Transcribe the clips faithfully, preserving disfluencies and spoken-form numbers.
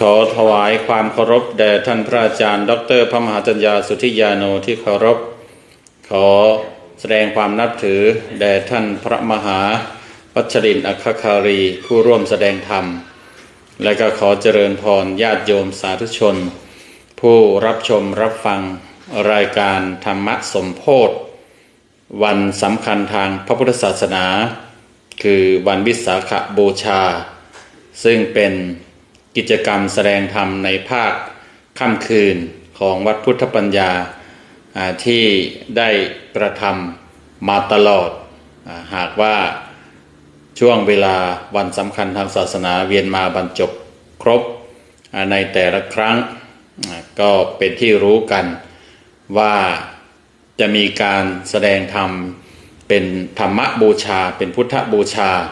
ขอถวายความเคารพแด่ท่านพระอาจารย์ดรพระมหาจัญญาสุทธิยาโนที่เคารพขอแสดงความนับถือแด่ท่านพระมหาวัชรินทร์อัคคคารีผู้ร่วมแสดงธรรมและก็ขอเจริญพรญาติโยมสาธุชนผู้รับชมรับฟังรายการธรรมสมโภชวันสำคัญทางพระพุทธศาสนาคือวันวิสาขบูชาซึ่งเป็นกิจกรรมแสดงธรรมในภาคค่ำคืนของวัดพุทธปัญญาที่ได้กระทำมาตลอดหากว่าช่วงเวลาวันสำคัญทางศาสนาเวียนมาบรรจบครบในแต่ละครั้งก็เป็นที่รู้กันว่าจะมีการแสดงธรรมเป็นธรรมบูชาเป็นพุทธบูชา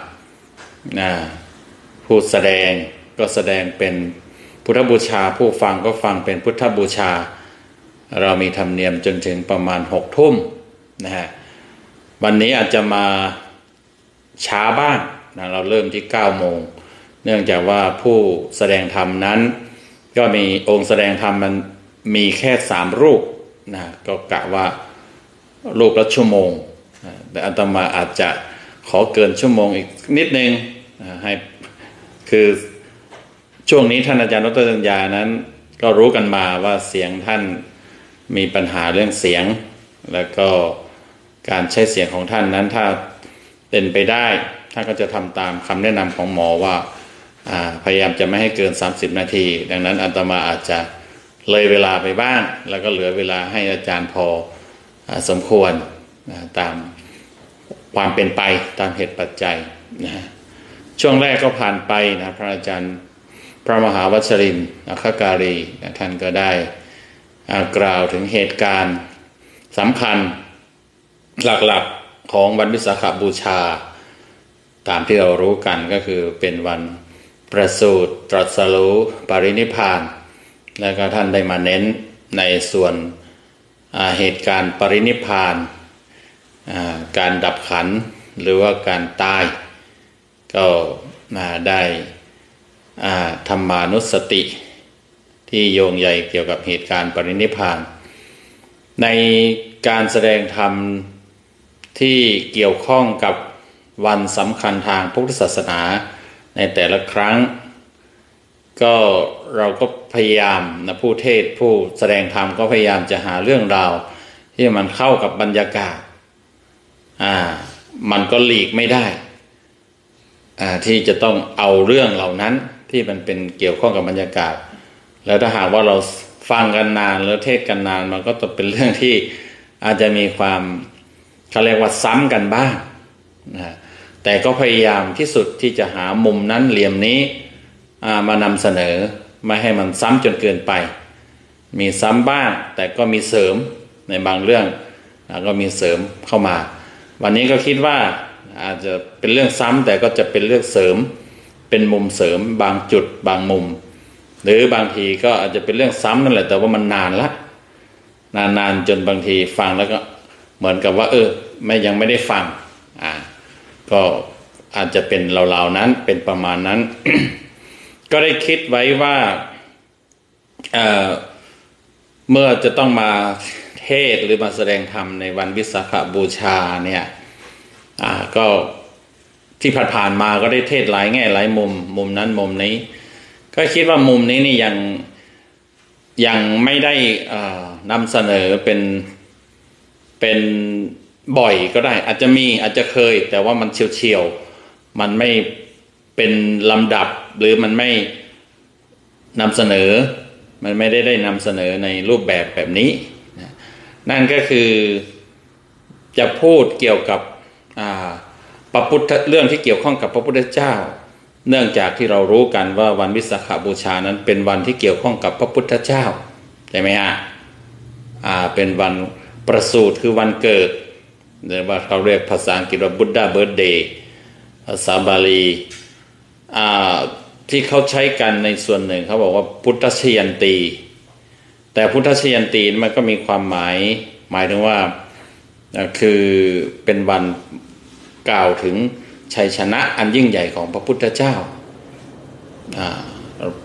ผู้แสดงก็แสดงเป็นพุทธบูชาผู้ฟังก็ฟังเป็นพุทธบูชาเรามีธรรมเนียมจนถึงประมาณหกทุ่มนะฮะวันนี้อาจจะมาช้าบ้างนะเราเริ่มที่เก้าโมงเนื่องจากว่าผู้แสดงธรรมนั้นก็มีองค์แสดงธรรมมันมีแค่สามรูปนะก็กะว่ารูปละชั่วโมงนะแต่อาตมาอาจจะขอเกินชั่วโมงอีกนิดนึงนะให้คือช่วงนี้ท่านอาจารย์ดร.จัญญานั้นก็รู้กันมาว่าเสียงท่านมีปัญหาเรื่องเสียงแล้วก็การใช้เสียงของท่านนั้นถ้าเป็นไปได้ท่านก็จะทำตามคำแนะนำของหมอว่าพยายามจะไม่ให้เกินสามสิบนาทีดังนั้นอาตมาอาจจะเลยเวลาไปบ้างแล้วก็เหลือเวลาให้อาจารย์พอสมควรตามความเป็นไปตามเหตุปัจจัยนะช่วงแรกก็ผ่านไปนะพระอาจารย์พระมหาวัชรินทร์อัคคการีนะท่านก็ได้กล่าวถึงเหตุการณ์สำคัญหลักๆของวันวิสาขบูชาตามที่เรารู้กันก็คือเป็นวันประสูติตรัสรู้ปรินิพพานแล้วก็ท่านได้มาเน้นในส่วนเหตุการณ์ปรินิพพานการดับขันธ์หรือว่าการตายก็ได้ธรรมานุสติที่โยงใยเกี่ยวกับเหตุการณ์ปรินิพพานในการแสดงธรรมที่เกี่ยวข้องกับวันสำคัญทางพุทธศาสนาในแต่ละครั้งก็เราก็พยายามนะผู้เทศผู้แสดงธรรมก็พยายามจะหาเรื่องราวที่มันเข้ากับบรรยากาศอ่ามันก็หลีกไม่ได้อ่าที่จะต้องเอาเรื่องเหล่านั้นที่มันเป็นเกี่ยวข้องกับบรรยากาศแล้วถ้าหากว่าเราฟังกันนานแล้วเทศกันนานมันก็จะเป็นเรื่องที่อาจจะมีความเขาเรียกว่าซ้ำกันบ้างนะแต่ก็พยายามที่สุดที่จะหามุมนั้นเหลี่ยมนี้มานำเสนอไม่ให้มันซ้ำจนเกินไปมีซ้ำบ้างแต่ก็มีเสริมในบางเรื่องก็มีเสริมเข้ามาวันนี้ก็คิดว่าอาจจะเป็นเรื่องซ้ำแต่ก็จะเป็นเรื่องเสริมเป็นมุมเสริมบางจุดบางมุมหรือบางทีก็อาจจะเป็นเรื่องซ้ำนั่นแหละแต่ว่ามันนานละนานๆจนบางทีฟังแล้วก็เหมือนกับว่าเออไม่ยังไม่ได้ฟังอ่าก็อาจจะเป็นราวๆนั้นเป็นประมาณนั้น ก็ได้คิดไว้ว่า เอ่อ เมื่อจะต้องมาเทศหรือมาแสดงธรรมในวันวิสาขบูชาเนี่ยอ่าก็ที่ผ่านๆมาก็ได้เทศหลายแง่หลายมุมมุมนั้นมุมนี้ก็คิดว่ามุมนี้นี่ยังยังไม่ได้นำเสนอเป็นเป็นบ่อยก็ได้อาจจะมีอาจจะเคยแต่ว่ามันเฉียวๆมันไม่เป็นลำดับหรือมันไม่นำเสนอมันไม่ได้ได้นำเสนอในรูปแบบแบบนี้นั่นก็คือจะพูดเกี่ยวกับพระพุทธเรื่องที่เกี่ยวข้องกับพระพุทธเจ้าเนื่องจากที่เรารู้กันว่าวันวิสาขบูชานั้นเป็นวันที่เกี่ยวข้องกับพระพุทธเจ้าใช่ไหมฮะอ่าเป็นวันประสูติคือวันเกิดหรือว่าเขาเรียกภาษาอังกฤษว่า Buddha Birthday ภาษาบาลีอ่าที่เขาใช้กันในส่วนหนึ่งเขาบอกว่าพุทธชยันตีแต่พุทธชยันตีมันก็มีความหมายหมายถึงว่าคือเป็นวันกล่าวถึงชัยชนะอันยิ่งใหญ่ของพระพุทธเจ้า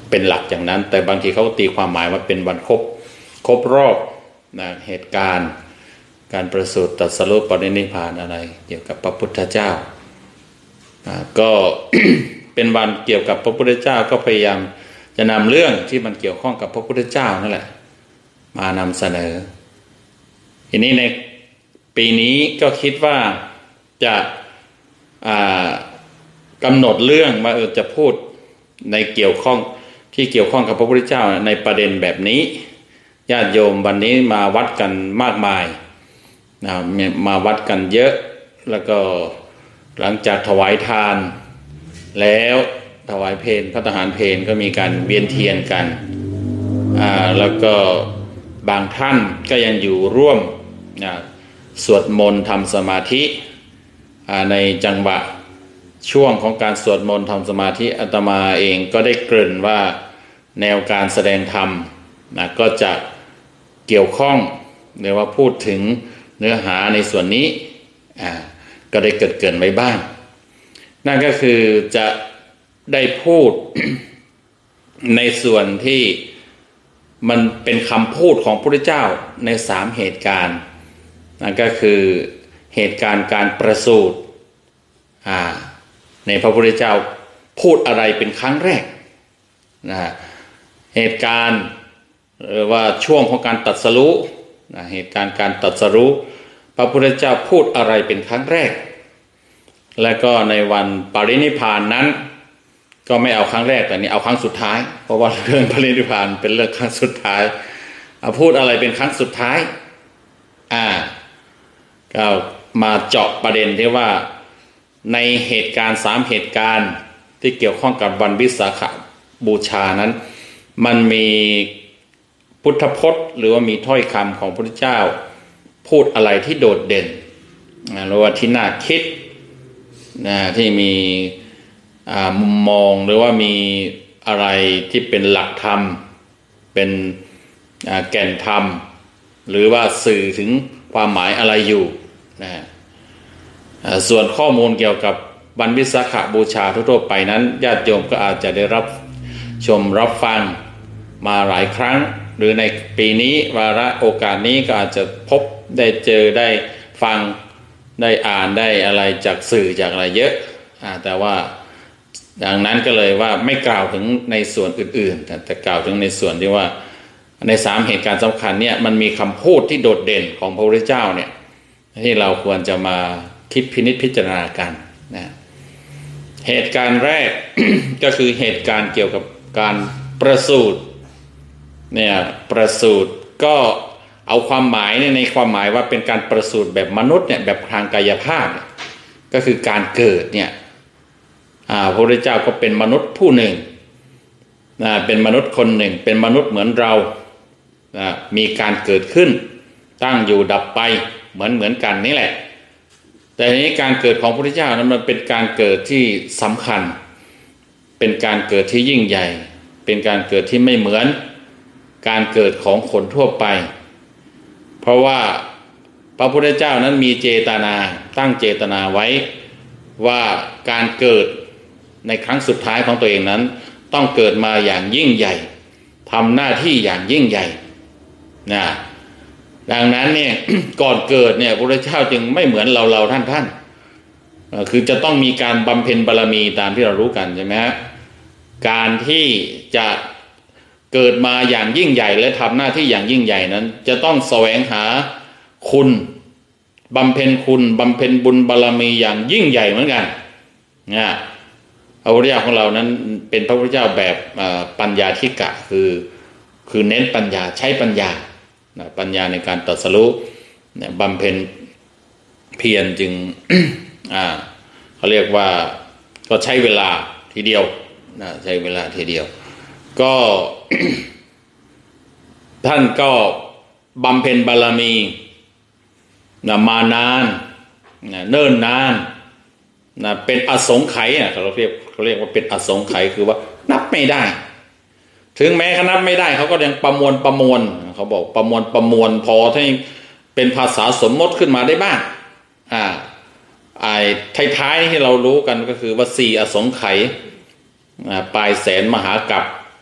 เป็นหลักอย่างนั้นแต่บางทีเขาตีความหมายว่าเป็นวันครบครบรอบนะเหตุการณ์การประสูติตรัสรู้ปรินิพพานอะไรเกี่ยวกับพระพุทธเจ้าก็ เป็นวันเกี่ยวกับพระพุทธเจ้าก็พยายามจะนำเรื่องที่มันเกี่ยวข้องกับพระพุทธเจ้านั่นแหละมานำเสนอทีนี้ในปีนี้ก็คิดว่าจะกำหนดเรื่องว่าเออจะพูดในเกี่ยวข้องที่เกี่ยวข้องกับพระพุทธเจ้าในประเด็นแบบนี้ญาติโยมวันนี้มาวัดกันมากมายนะมาวัดกันเยอะแล้วก็หลังจากถวายทานแล้วถวายเพลพระทหารเพลก็มีการเวียนเทียนกันอ่าแล้วก็บางท่านก็ยังอยู่ร่วมนะสวดมนต์ทำสมาธิอ่าในจังหวะช่วงของการสวดมนต์ทำสมาธิอาตมาเองก็ได้เกริ่นว่าแนวการแสดงธรรมนะก็จะเกี่ยวข้องหรือว่าพูดถึงเนื้อหาในส่วนนี้อ่าก็ได้เกิดเกินไว้บ้างนั่นก็คือจะได้พูด ในส่วนที่มันเป็นคำพูดของพระพุทธเจ้าในสามเหตุการณ์นั่นก็คือเหตุการณ์การประสูติอ่าในพระพุทธเจ้าพูดอะไรเป็นครั้งแรกนะเหตุการณ์หรือว่าช่วงของการตรัสรู้นะเหตุการณ์การตรัสรู้พระพุทธเจ้าพูดอะไรเป็นครั้งแรกและก็ในวันปรินิพพานนั้นก็ไม่เอาครั้งแรกแต่นี่เอาครั้งสุดท้ายเพราะว่าเรื่องปรินิพพานเป็นเรื่องครั้งสุดท้ายเอาพูดอะไรเป็นครั้งสุดท้ายอ่าก็มาเจาะประเด็นที่ว่าในเหตุการณ์สามเหตุการณ์ที่เกี่ยวข้องกับวันวิสาขบูชานั้นมันมีพุทธพจน์หรือว่ามีถ้อยคำของพระพุทธเจ้าพูดอะไรที่โดดเด่นหรือว่าที่น่าคิดนะที่มีมุมมองหรือว่ามีอะไรที่เป็นหลักธรรมเป็นแก่นธรรมหรือว่าสื่อถึงความหมายอะไรอยู่นะส่วนข้อมูลเกี่ยวกับวันวิสาขบูชาทั่วๆไปนั้นญาติโยมก็อาจจะได้รับชมรับฟังมาหลายครั้งหรือในปีนี้วาระโอกาสนี้ก็อาจจะพบได้เจอได้ฟังได้อ่านได้อะไรจากสื่อจากอะไรเยอะแต่ว่าดังนั้นก็เลยว่าไม่กล่าวถึงในส่วนอื่นๆแต่แต่กล่าวถึงในส่วนที่ว่าในสามเหตุการณ์สำคัญเนี่ยมันมีคำพูดที่โดดเด่นของพระพุทธเจ้าเนี่ยที่เราควรจะมาคิดพินิจพิจารณากันนะเหตุการณ์แรก ก็คือเหตุการณ์เกี่ยวกับการประสูติเนี่ยประสูติก็เอาความหมายในความหมายว่าเป็นการประสูติแบบมนุษย์เนี่ยแบบทางกายภาพก็คือการเกิดเนี่ยพระพุทธเจ้าก็เป็นมนุษย์ผู้หนึ่งนะเป็นมนุษย์คนหนึ่งเป็นมนุษย์เหมือนเรานะมีการเกิดขึ้นตั้งอยู่ดับไปเหมือนเหมือนกันนี่แหละแต่ทีนี้การเกิดของพระพุทธเจ้านั้นมันเป็นการเกิดที่สำคัญเป็นการเกิดที่ยิ่งใหญ่เป็นการเกิดที่ไม่เหมือนการเกิดของคนทั่วไปเพราะว่าพระพุทธเจ้านั้นมีเจตนาตั้งเจตนาไว้ว่าการเกิดในครั้งสุดท้ายของตัวเองนั้นต้องเกิดมาอย่างยิ่งใหญ่ทำหน้าที่อย่างยิ่งใหญ่นะดังนั้นเนี่ย ก่อนเกิดเนี่ยพระพุทธเจ้าจึงไม่เหมือนเราเราท่านท่านคือจะต้องมีการบำเพ็ญบารมีตามที่เรารู้กันใช่ไหมฮะการที่จะเกิดมาอย่างยิ่งใหญ่และทำหน้าที่อย่างยิ่งใหญ่นั้นจะต้องแสวงหาคุณบำเพ็ญคุณบำเพ็ญบุญบารมีอย่างยิ่งใหญ่เหมือนกันนะพระพุทธเจ้าของเรานั้นเป็นพระพุทธเจ้าแบบปัญญาธิกะคือคือเน้นปัญญาใช้ปัญญาปัญญาในการตรัสรู้บำเพ็ญเพียรจึง อ่าเขาเรียกว่าก็ใช้เวลาทีเดียวนะใช้เวลาทีเดียวก็ ท่านก็บำเพ็ญบารมีนะมานานนะเนิ่นนานนะเป็นอสงไขยเขาเรียกเขาเรียกว่าเป็นอสงไขยคือว่านับไม่ได้ถึงแม้เขานับไม่ได้เขาก็ยังประมวลประมวลเขาบอกประมวลประมวลพอให้เป็นภาษาสมมติขึ้นมาได้บ้างอ่าไอ้ท้ายๆที่เรารู้กันก็คือว่าสี่อสงไขยปลายแสนมหากัป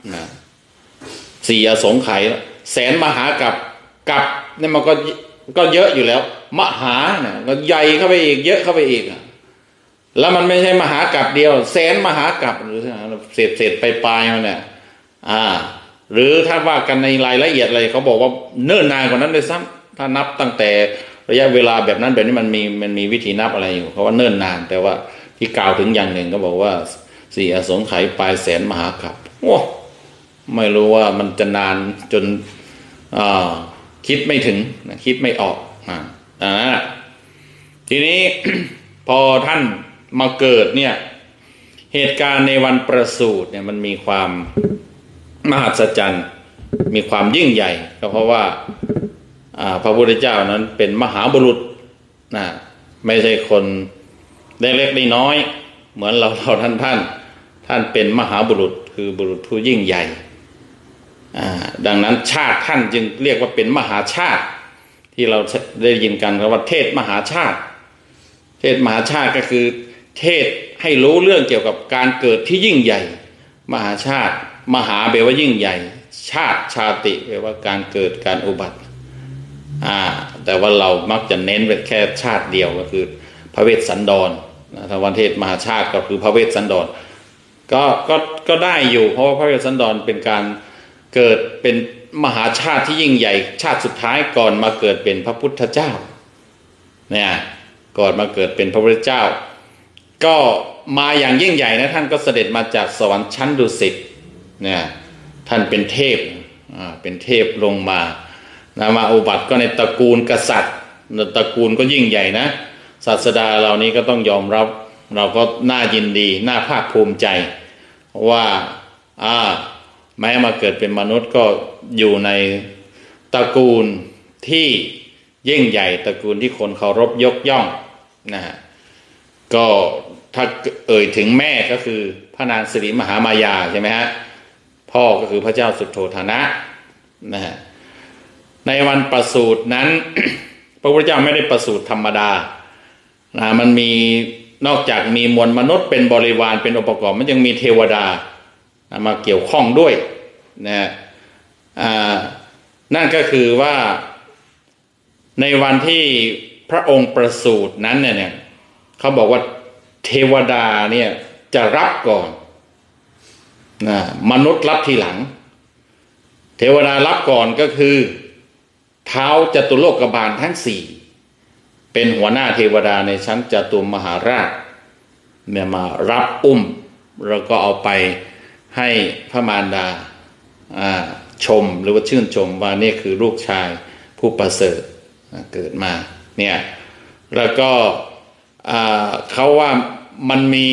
นะสี่อสงไขยแสนมหากับกับนี่มันก็ก็เยอะอยู่แล้วมหาเนี่ยก็ใหญ่เข้าไปอีกเยอะเข้าไปอีกแล้วมันไม่ใช่มหากับเดียวแสนมหากับหรือเศษเศษไปปลายมันเนี่ยอ่าหรือถ้าว่ากันในรายละเอียดอะไรเขาบอกว่าเนิ่นนานกว่านั้นเลยซ้ำถ้านับตั้งแต่ระยะเวลาแบบนั้นแบบนี้มันมีมันมีวิธีนับอะไรอยู่เขาว่าเนิ่นนานแต่ว่าที่กล่าวถึงอย่างหนึ่งก็บอกว่าสี่อสงไขยปลายแสนมหากับโอ้ไม่รู้ว่ามันจะนานจนอ่าคิดไม่ถึงนะคิดไม่ออกอ่าอ่าทีนี้ พอท่านมาเกิดเนี่ยเหตุการณ์ในวันประสูติเนี่ยมันมีความมหัศจรรย์มีความยิ่งใหญ่ก็เพราะว่าพระพุทธเจ้านั้นเป็นมหาบุรุษนะไม่ใช่คนเล็กๆน้อยๆเหมือนเราเราท่านท่านท่านเป็นมหาบุรุษคือบุรุษผู้ยิ่งใหญ่ดังนั้นชาติท่านจึงเรียกว่าเป็นมหาชาติที่เราได้ยินกันว่าเทศมหาชาติเทศมหาชาติก็คือเทศให้รู้เรื่องเกี่ยวกับการเกิดที่ยิ่งใหญ่มหาชาติมหาแปลว่ายิ่งใหญ่ชาติชาติแปลว่าการเกิดการอุบัติอ่าแต่ว่าเรามักจะเน้นไปแค่ชาติเดียวก็คือพระเวสสันดรถ้าวันเทศมหาชาติก็คือพระเวสสันดรก็ก็ก็ได้อยู่เพราะว่าพระเวสสันดรเป็นการเกิดเป็นมหาชาติที่ยิ่งใหญ่ชาติสุดท้ายก่อนมาเกิดเป็นพระพุทธเจ้าเนี่ยก่อนมาเกิดเป็นพระพุทธเจ้าก็มาอย่างยิ่งใหญ่นะท่านก็เสด็จมาจากสวรรค์ชั้นดุสิตเนี่ยท่านเป็นเทพอ่าเป็นเทพลงมานะมาอุบัติก็ในตระกูลกษัตริย์ตระกูลก็ยิ่งใหญ่นะศาสดาเหล่านี้ก็ต้องยอมรับเราก็น่ายินดีน่าภาคภูมิใจว่าอ่าแม้มาเกิดเป็นมนุษย์ก็อยู่ในตระกูลที่ยิ่งใหญ่ตระกูลที่คนเคารพยกย่องนะฮะก็ถ้าเอ่ยถึงแม่ก็คือพระนางสิริมหามายาใช่ไหมฮะพ่อก็คือพระเจ้าสุโธทนะนะฮะในวันประสูตินั้น พระพุทธเจ้าไม่ได้ประสูติธรรมดานะมันมีนอกจากมีมวลมนุษย์เป็นบริวารเป็นองค์ประกอบมันยังมีเทวดานะมาเกี่ยวข้องด้วยนะอ่านั่นก็คือว่าในวันที่พระองค์ประสูตินั้นเนี่ยเขาบอกว่าเทวดาเนี่ยจะรับก่อนนะมนุษย์รับทีหลังเทวดารับก่อนก็คือเท้าจตุโลกบาลทั้งสี่เป็นหัวหน้าเทวดาในชั้นจตุมหาราชเนี่ยมารับอุ้มแล้วก็เอาไปให้พระมารดาชมหรือว่าชื่นชมว่านี่คือลูกชายผู้ประเสริฐเกิดมาเนี่ยแล้วก็เขาว่ามันมี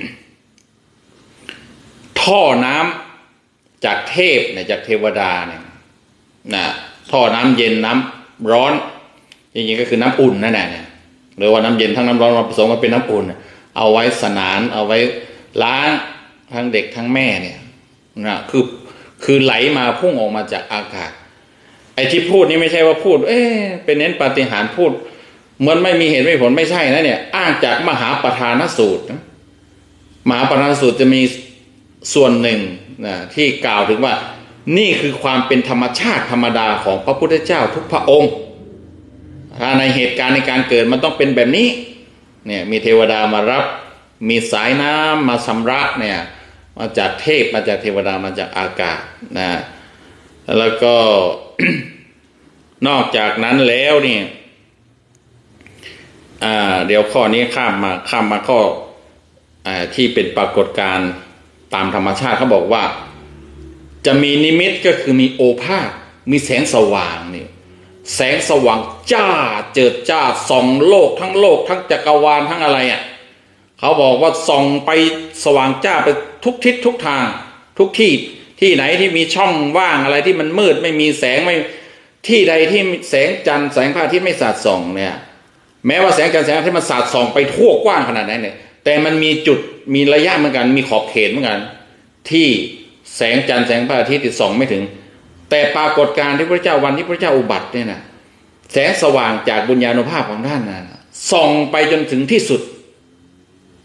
ท่อน้ำจากเทพเนี่ยจากเทวดาเนี่ยนะท่อน้ำเย็นน้ำร้อนจริงๆก็คือน้ำอุ่นนั่นแหละเนี่ยหรือว่าน้ำเย็นทั้งน้ำร้อนมาผสมกันเป็นน้ำอุ่นเอาไว้สนานเอาไว้ล้างทั้งเด็กทั้งแม่เนี่ยนะคือคือไหลมาพุ่งออกมาจากอากาศไอ้ที่พูดนี่ไม่ใช่ว่าพูดเอ๊ะเป็นเน้นปาฏิหาริย์พูดเหมือนไม่มีเหตุไม่ผลไม่ใช่นะเนี่ยอ้างจากมหาประธานสูตรนะมหาประธานสูตรจะมีส่วนหนึ่งนะที่กล่าวถึงว่านี่คือความเป็นธรรมชาติธรรมดาของพระพุทธเจ้าทุกพระองค์ถ้าในเหตุการณ์ในการเกิดมันต้องเป็นแบบนี้เนี่ยมีเทวดามารับมีสายน้ำมาชำระเนี่ยมาจากเทพมาจากเทวดามาจากอากาศนะแล้วก็ นอกจากนั้นแล้วเนี่ยอ่าเดี๋ยวข้อนี้ข้ามมาข้ามมาข้ออ่าที่เป็นปรากฏการณ์ตามธรรมชาติเขาบอกว่าจะมีนิมิตก็คือมีโอภาสมีแสงสว่างนี่แสงสว่างจ้าเจิดจ้าส่องโลกทั้งโลกทั้งจักรวาลทั้งอะไรอ่ะเขาบอกว่าส่องไปสว่างจ้าไปทุกทิศทุกทางทุกที่ที่ไหนที่มีช่องว่างอะไรที่มันมืดไม่มีแสงไม่ที่ใดที่แสงจันทร์แสงพระอาทิตย์ไม่สาดส่องเนี่ยแม้ว่าแสงจันทร์แสงอาทิตย์มันสาดส่องไปทั่วกว้างขนาดนั้นเนี่ยแต่มันมีจุดมีระยะเหมือนกันมีขอบเขตเหมือนกันที่แสงจันทร์แสงพระอาทิตย์ส่องไม่ถึงแต่ปรากฏการณ์ที่พระเจ้าวันที่พระเจ้าอุบัติเนี่ยนะแสงสว่างจากบุญญาณุภาพของท่านนะส่องไปจนถึงที่สุด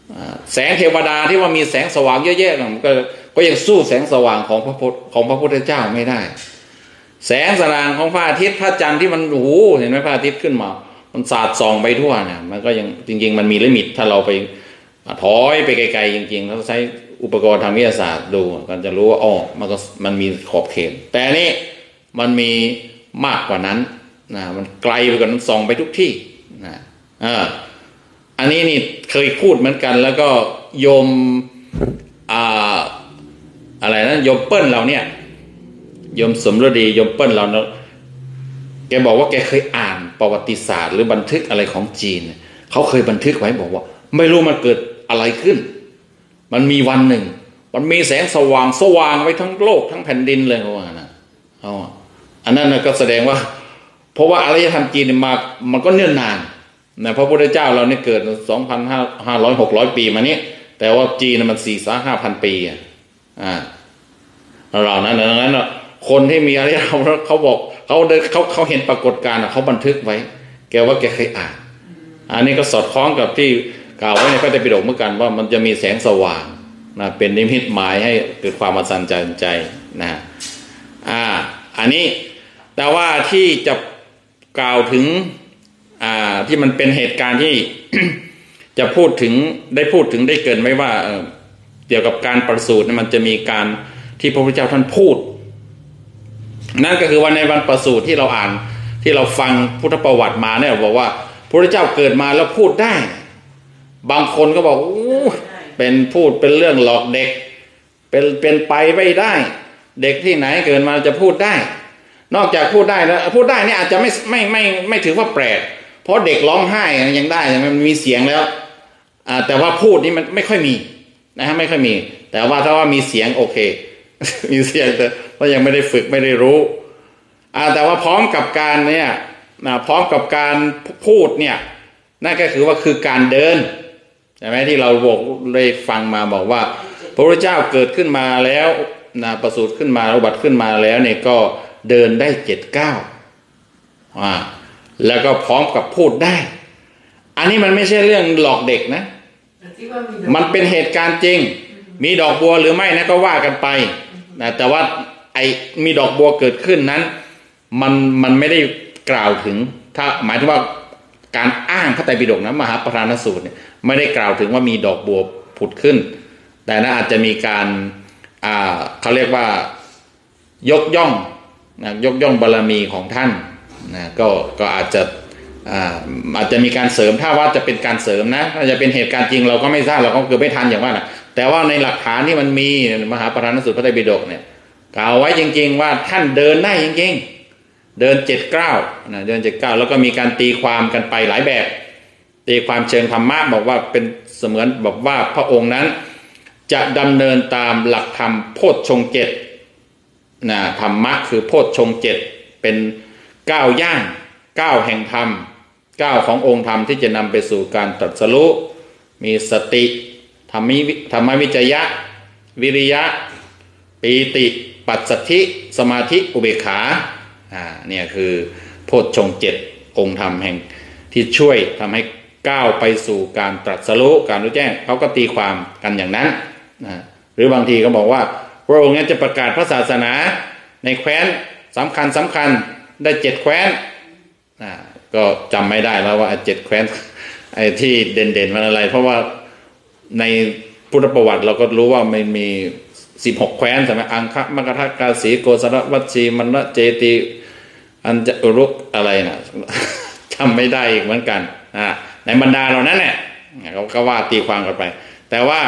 แสงเทวดาที่ว่ามีแสงสว่างเยอะๆก็ก็ยังสู้แสงสว่างของพระพุทธของพระพุทธเจ้าไม่ได้แสงสว่างของพระอาทิตย์พระจันทร์ที่มันโอ้โหเห็นไหมพระอาทิตย์ขึ้นมามันสาดส่องไปทั่วเนี่ยมันก็ยังจริงๆมันมีลิมิตถ้าเราไปถอยไปไกลๆจริงๆแล้วใช้อุปกรณ์ทางวิทยาศาสตร์ดูก็จะรู้ว่าอ๋อมันก็มันมีขอบเขตแต่นี่มันมีมากกว่านั้นนะมันไกลไปกว่านั้นส่องไปทุกที่นะอ่าอันนี้นี่เคยพูดเหมือนกันแล้วก็โยมอ่าอะไรนะโยมเปิ้ลเราเนี่ยโยมสมฤดีโยมเปิ้ลเราเนาะแกบอกว่าแกเคยอ่านประวัติศาสตร์หรือบันทึกอะไรของจีนเขาเคยบันทึกไว้บอกว่าไม่รู้มันเกิดอะไรขึ้นมันมีวันหนึ่งมันมีแสงสว่างสว่างไว้ทั้งโลกทั้งแผ่นดินเลยเขาว่านะเอาอันนั้นก็แสดงว่าเพราะว่าอารยธรรมจีนมามันก็เนิ่นนานนะพระพุทธเจ้าเราเนี่ยเกิดสองพันห้าร้อยหกร้อยปีมานี้แต่ว่าจีนมันสี่สามห้าพันปีอ่ะอ่าเรานั้นดังนั้นคนที่มีอารยธรรมเขาบอกเขาเขาเขาเห็นปรากฏการณ์เขาบันทึกไว้แกว่าแกเคยอ่านอันนี้ก็สอดคล้องกับที่กล่าวไว้ในพระไตรปิฎกเหมือนกันว่ามันจะมีแสงสว่างนะเป็นนิมิตหมายให้เกิดความอัศจรรย์ใจนะอ่าอันนี้แต่ว่าที่จะกล่าวถึงอ่าที่มันเป็นเหตุการณ์ที่ จะพูดถึงได้พูดถึงได้เกินไว้ว่าเอ่อเกี่ยวกับการประสูติเนี่ยมันจะมีการที่พระพุทธเจ้าท่านพูดนั่นก็คือว่าในวันประสูติที่เราอ่านที่เราฟังพุทธประวัติมาเนี่ยบอกว่าพระพุทธเจ้าเกิดมาแล้วพูดได้บางคนก็บอกอู้เป็นพูดเป็นเรื่องหลอกเด็กเป็นเป็นไปไม่ได้เด็กที่ไหนเกิดมาจะพูดได้นอกจากพูดได้แล้วพูดได้นี่อาจจะไม่ไม่ไม่ไม่ถือว่าแปลกเพราะเด็กร้องไห้ยังได้มันมีเสียงแล้วอ่าแต่ว่าพูดนี่มันไม่ค่อยมีนะฮะไม่ค่อยมีแต่ว่าถ้าว่ามีเสียงโอเค มีเสียงแต่ว่ายังไม่ได้ฝึกไม่ได้รู้อ่าแต่ว่าพร้อมกับการเนี่ยนะพร้อมกับการพูดเนี่ยนั่นก็คือว่าคือการเดินใช่ไหมที่เราบอกเลยฟังมาบอกว่าพระพุทธเจ้าเกิดขึ้นมาแล้วนะประสูติขึ้นมาอุบัติขึ้นมาแล้วเนี่ยก็เดินได้เจ็ดเก้าอ่าแล้วก็พร้อมกับพูดได้อันนี้มันไม่ใช่เรื่องหลอกเด็กนะมันเป็นเหตุการณ์จริงมีดอกบัวหรือไม่นะก็ว่ากันไปนะแต่ว่าไอ้มีดอกบัวเกิดขึ้นนั้นมันมันไม่ได้กล่าวถึงถ้าหมายถึงว่าการอ้างพระไตรปิฎกนะมหาปทานสูตรเนี่ยไม่ได้กล่าวถึงว่ามีดอกบัวผุดขึ้นแต่น่าอาจจะมีการอ่าเขาเรียกว่ายกย่องนะยกย่องบารมีของท่านนะก็ก็อาจจะอ่าอาจจะมีการเสริมถ้าว่าจะเป็นการเสริมนะถ้าจะเป็นเหตุการณ์จริงเราก็ไม่ทราบเราก็เกิดไม่ทันอย่างว่านะแต่ว่าในหลักฐานที่มันมีมหาปทานสูตรพระไตรปิฎกเนี่ยกล่าวไว้จริงๆว่าท่านเดินได้จริงๆเดินเจ็ดเก้านะเดินเจ็ดเก้าแล้วก็มีการตีความกันไปหลายแบบตีความเชิงธรรมะบอกว่าเป็นเสมือนบอกว่าพระองค์นั้นจะดำเนินตามหลักธรรมโพชฌงค์เจ็ดนะธรรมะคือโพชฌงค์เจ็ดเป็นก้าวย่างก้าวแห่งธรรมก้าวขององค์ธรรมที่จะนำไปสู่การตรัสรู้มีสติธรรมิธรรมวิจยะวิริยะปีติปัสสัทธิสมาธิอุเบกขาอ่าเนี่ยคือโพชฌงค์เจ็ดองค์ธรรมแห่งที่ช่วยทำให้ก้าวไปสู่การตรัสรู้การรู้แจ้งเขาก็ตีความกันอย่างนั้นนะหรือบางทีก็บอกว่าพระองค์นี้จะประกาศพระศาสนาในแคว้นสำคัญสำคัญได้เจ็ดแคว้นนะก็จำไม่ได้แล้วว่าเจ็ดแคว้นไอ้ที่เด่นๆมันอะไรเพราะว่าในพุทธประวัติเราก็รู้ว่ามันมีสิบหกแคว้นใช่ไหมอังคะมกทกาสีโกศลวัชชีมณเจติอัญจรุกอะไรนะจำไม่ได้อีกเหมือนกันอ่าในบรรดาเหล่านั้นเนี่ยเขาก็ว่าตีความกันไปแต่ว่า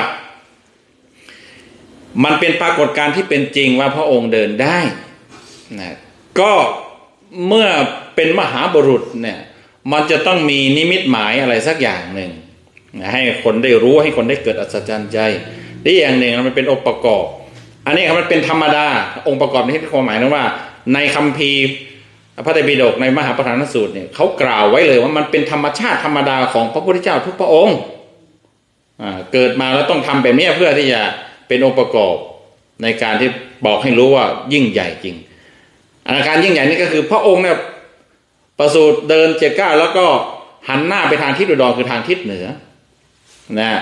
มันเป็นปรากฏการณ์ที่เป็นจริงว่าพระองค์เดินได้นะก็เมื่อเป็นมหาบุรุษเนี่ยมันจะต้องมีนิมิตหมายอะไรสักอย่างหนึ่งให้คนได้รู้ให้คนได้เกิดอัศจรรย์ใจที่อย่างหนึ่งมันเป็นองค์ประกอบอันนี้มันเป็นธรรมดาองค์ประกอบในที่ความหมายนั้นว่าในคัมภีร์พระไตรปิฎกในมหาปทานสูตรเนี่ยเขากล่าวไว้เลยว่ามันเป็นธรรมชาติธรรมดาของพระพุทธเจ้าทุกพระองค์เกิดมาแล้วต้องทำแบบนี้เพื่อที่จะเป็นองค์ประกอบในการที่บอกให้รู้ว่ายิ่งใหญ่จริงอาการยิ่งใหญ่นี่ก็คือพระองค์เนี่ยประสูติเดินเจ็ดเก้าแล้วก็หันหน้าไปทางทิศอุดรคือทางทิศเหนือนะ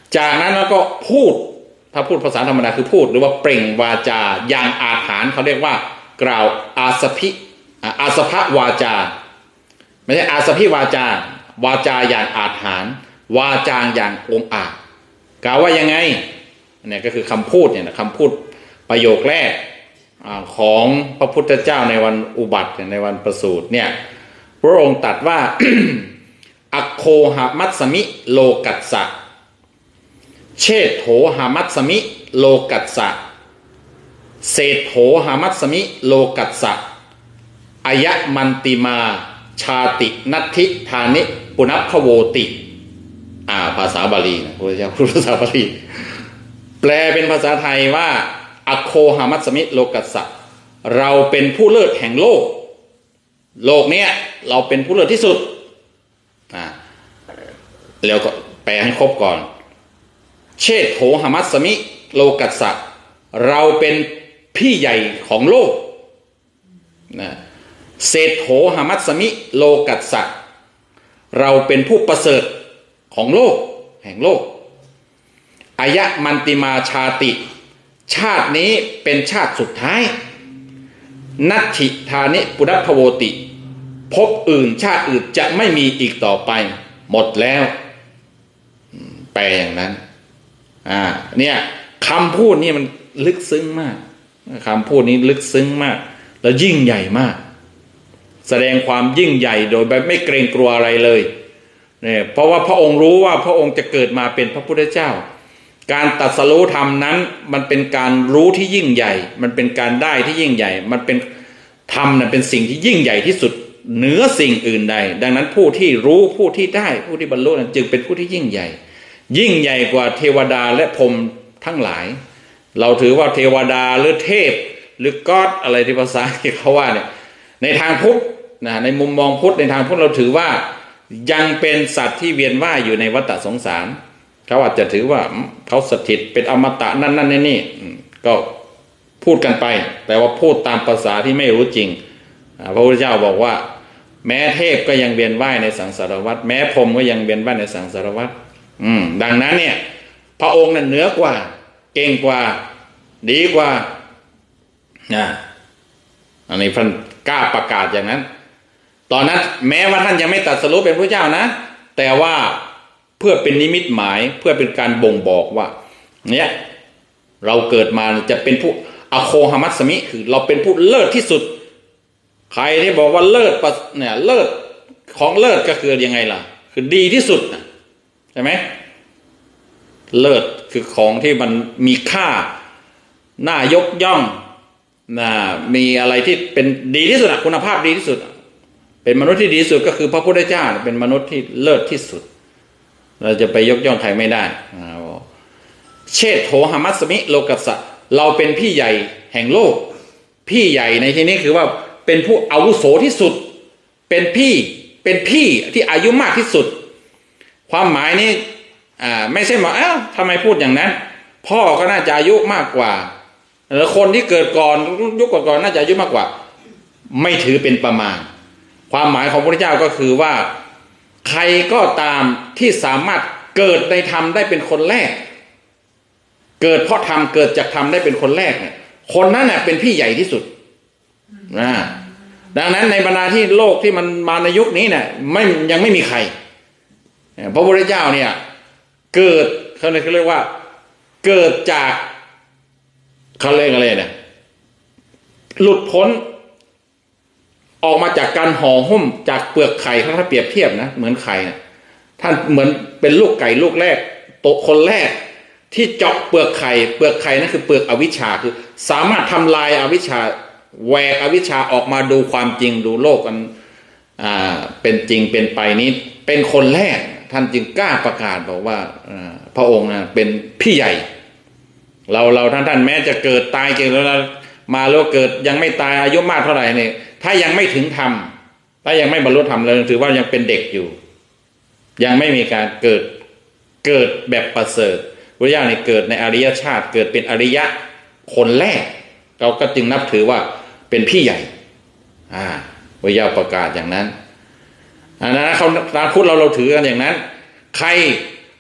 จากนั้นแล้วก็พูดถ้าพูดภาษาธรรมดาคือพูดหรือว่าเปล่งวาจาอย่างอาถรรพ์เขาเรียกว่ากล่าวอาสพิอาสภวาจาไม่ใช่อาสพิวาจาวาจาอย่างอาถรรพ์วาจาอย่างองอาจกล่าวว่ายังไงเนี่ยก็คือคำพูดเนี่ยคำพูดประโยคแรกของพระพุทธเจ้าในวันอุบัติในวันประสูติเนี่ยพระองค์ตรัสว่า อัคโคหามัตสมิโลกัสสะเชษโถหามัตสมิโลกัสสะเศษโถหามัตสมิโลกัสสะอายะมันติมาชาตินัตถิธานิปุณพโวติอ่าภาษาบาลีนะพระเจ้าพูดภาษาบาลีแปลเป็นภาษาไทยว่าอโคหามัตสมิโลกัสสะเราเป็นผู้เลิศแห่งโลกโลกเนี้ยเราเป็นผู้เลิศที่สุดอ่าแล้วก็แปลให้ครบก่อนเชษโถหามัตสมิโลกัสสะเราเป็นพี่ใหญ่ของโลกนะเศษโถหามัตสมิโลกัสสะเราเป็นผู้ประเสริฐของโลกแห่งโลกอายะมันติมาชาติชาตินี้เป็นชาติสุดท้ายนัตถิธานิปุณพโวติภพอื่นชาติอื่นจะไม่มีอีกต่อไปหมดแล้วแปลอย่างนั้นอ่าเนี่ยคำพูดนี่มันลึกซึ้งมากคำพูดนี้ลึกซึ้งมากแล้วยิ่งใหญ่มากแสดงความยิ่งใหญ่โดยแบบไม่เกรงกลัวอะไรเลยเนี่ยเพราะว่าพระองค์รู้ว่าพระองค์จะเกิดมาเป็นพระพุทธเจ้าการตรัสรู้ธรรมนั้นมันเป็นการรู้ที่ยิ่งใหญ่มันเป็นการได้ที่ยิ่งใหญ่มันเป็นธรรมน่ะเป็นสิ่งที่ยิ่งใหญ่ที่สุดเหนือสิ่งอื่นใดดังนั้นผู้ที่รู้ผู้ที่ได้ผู้ที่บรรลุนั้นจึงเป็นผู้ที่ยิ่งใหญ่ยิ่งใหญ่กว่าเทวดาและพรหมทั้งหลายเราถือว่าเทวดาหรือเทพหรือก๊อดอะไรที่ภาษาที่เขาว่าเนี่ยในทางพุทธนะในมุมมองพุทธในทางพุทธเราถือว่ายังเป็นสัตว์ที่เวียนว่ายอยู่ในวัฏสงสารเขาอาจจะถือว่าเขาสถิตเป็นอมตะนั่นนั่นนี่นี่ก็พูดกันไปแต่ว่าพูดตามภาษาที่ไม่รู้จริงพระพุทธเจ้าบอกว่าแม้เทพก็ยังเวียนว่ายในสังสารวัฏแม้พรหมก็ยังเวียนว่ายในสังสารวัฏอืมดังนั้นเนี่ยพระองค์นั้นเหนือกว่าเก่งกว่าดีกว่านะอันนี้ท่านกล้าประกาศอย่างนั้นตอนนั้นแม้ว่าท่านยังไม่ตรัสรู้เป็นพระเจ้านะแต่ว่าเพื่อเป็นนิมิตหมายเพื่อเป็นการบ่งบอกว่าเนี่ยเราเกิดมาจะเป็นผู้อโคหามัตสมิคือเราเป็นผู้เลิศที่สุดใครที่บอกว่าเลิศเนี่ยเลิศของเลิศก็คือยังไงล่ะคือดีที่สุดใช่ไหมเลิศคือของที่มันมีค่าน่ายกย่องน่ามีอะไรที่เป็นดีที่สุดคุณภาพดีที่สุดเป็นมนุษย์ที่ดีที่สุดก็คือพระพุทธเจ้าเป็นมนุษย์ที่เลิศที่สุดเราจะไปยกย่องใครไม่ได้เชษโถหามัตสมิโลกัสสะเราเป็นพี่ใหญ่แห่งโลกพี่ใหญ่ในที่นี้คือว่าเป็นผู้อาวุโสที่สุดเป็นพี่เป็นพี่ที่อายุมากที่สุดความหมายนี้อ่าไม่ใช่ว่าเอ้าทำไมพูดอย่างนั้นพ่อก็น่าจะอายุมากกว่าแล้วคนที่เกิดก่อนยุคก่อนๆน่าจะอายุมากกว่าไม่ถือเป็นประมาณความหมายของพระพุทธเจ้าก็คือว่าใครก็ตามที่สามารถเกิดในธรรมได้เป็นคนแรกเกิดเพราะธรรมเกิดจากธรรมได้เป็นคนแรกเนี่ยคนนั้นน่ะเป็นพี่ใหญ่ที่สุดนะดังนั้นในบรรดาที่โลกที่มันมาในยุคนี้เนี่ยไม่ยังไม่มีใครพระพุทธเจ้าเนี่ยเกิดเขาเรียกว่าเกิดจากเขาเรียกอะไรเนี่ยหลุดพ้นออกมาจากการห่อหุ้มจากเปลือกไข่ถ้าเปรียบเทียบนะเหมือนไข่นะท่านเหมือนเป็นลูกไก่ลูกแรกโตคนแรกที่เจาะเปลือกไข่เปลือกไข่นั่นคือเปลือกอวิชชาคือสามารถทำลายอวิชชาแหวกอวิชชาออกมาดูความจริงดูโลกกันอ่าเป็นจริงเป็นไปนี้เป็นคนแรกท่านจึงกล้าประกาศบอกว่าพระองค์นะเป็นพี่ใหญ่เราเราท่านท่านแม้จะเกิดตายเกิดแล้วมาแล้วเกิดยังไม่ตายอายุมากเท่าไหร่เนี่ยถ้ายังไม่ถึงธรรมถ้ายังไม่บรรลุธรรมเลยถือว่ายังเป็นเด็กอยู่ยังไม่มีการเกิดเกิดแบบประเสริฐพระเจ้าเนี่ยเกิดในอริยชาติเกิดเป็นอริยะคนแรกเราก็จึงนับถือว่าเป็นพี่ใหญ่อ่าพระเจ้าประกาศอย่างนั้นอันนั้นเขาตามพุทธเราเราถือกันอย่างนั้นใคร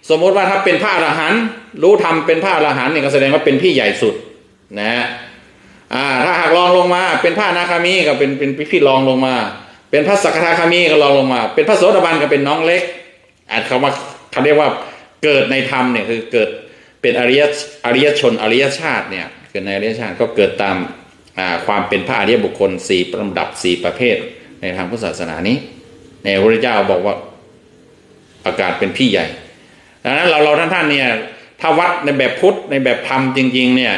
สมมติว่าถ้าเป็นพระอรหันต์รู้ธรรมเป็นพระอรหันต์เนี่ยก็แสดงว่าเป็นพี่ใหญ่สุดนะฮะอ่าถ้าหากรองลงมาเป็นพระอนาคามีก็เป็นเป็นพี่รองลงมาเป็นพระสกทาคามีก็รองลงมาเป็นพระโสดาบันก็เป็นน้องเล็กอาจคำว่าเขาเรียกว่าเกิดในธรรมเนี่ยคือเกิดเป็นอริยอริยชนอริยชาติเนี่ยเกิดในอริยชาติก็เกิดตามความเป็นพระอริยบุคคลสี่ลำดับสี่ประเภทในทางพุทธศาสนานี้ในพระพุทธเจ้าบอกว่าประกาศเป็นพี่ใหญ่ดังนั้นเราเราท่านท่านเนี่ยถ้าวัดในแบบพุทธในแบบธรรมจริงๆเนี่ย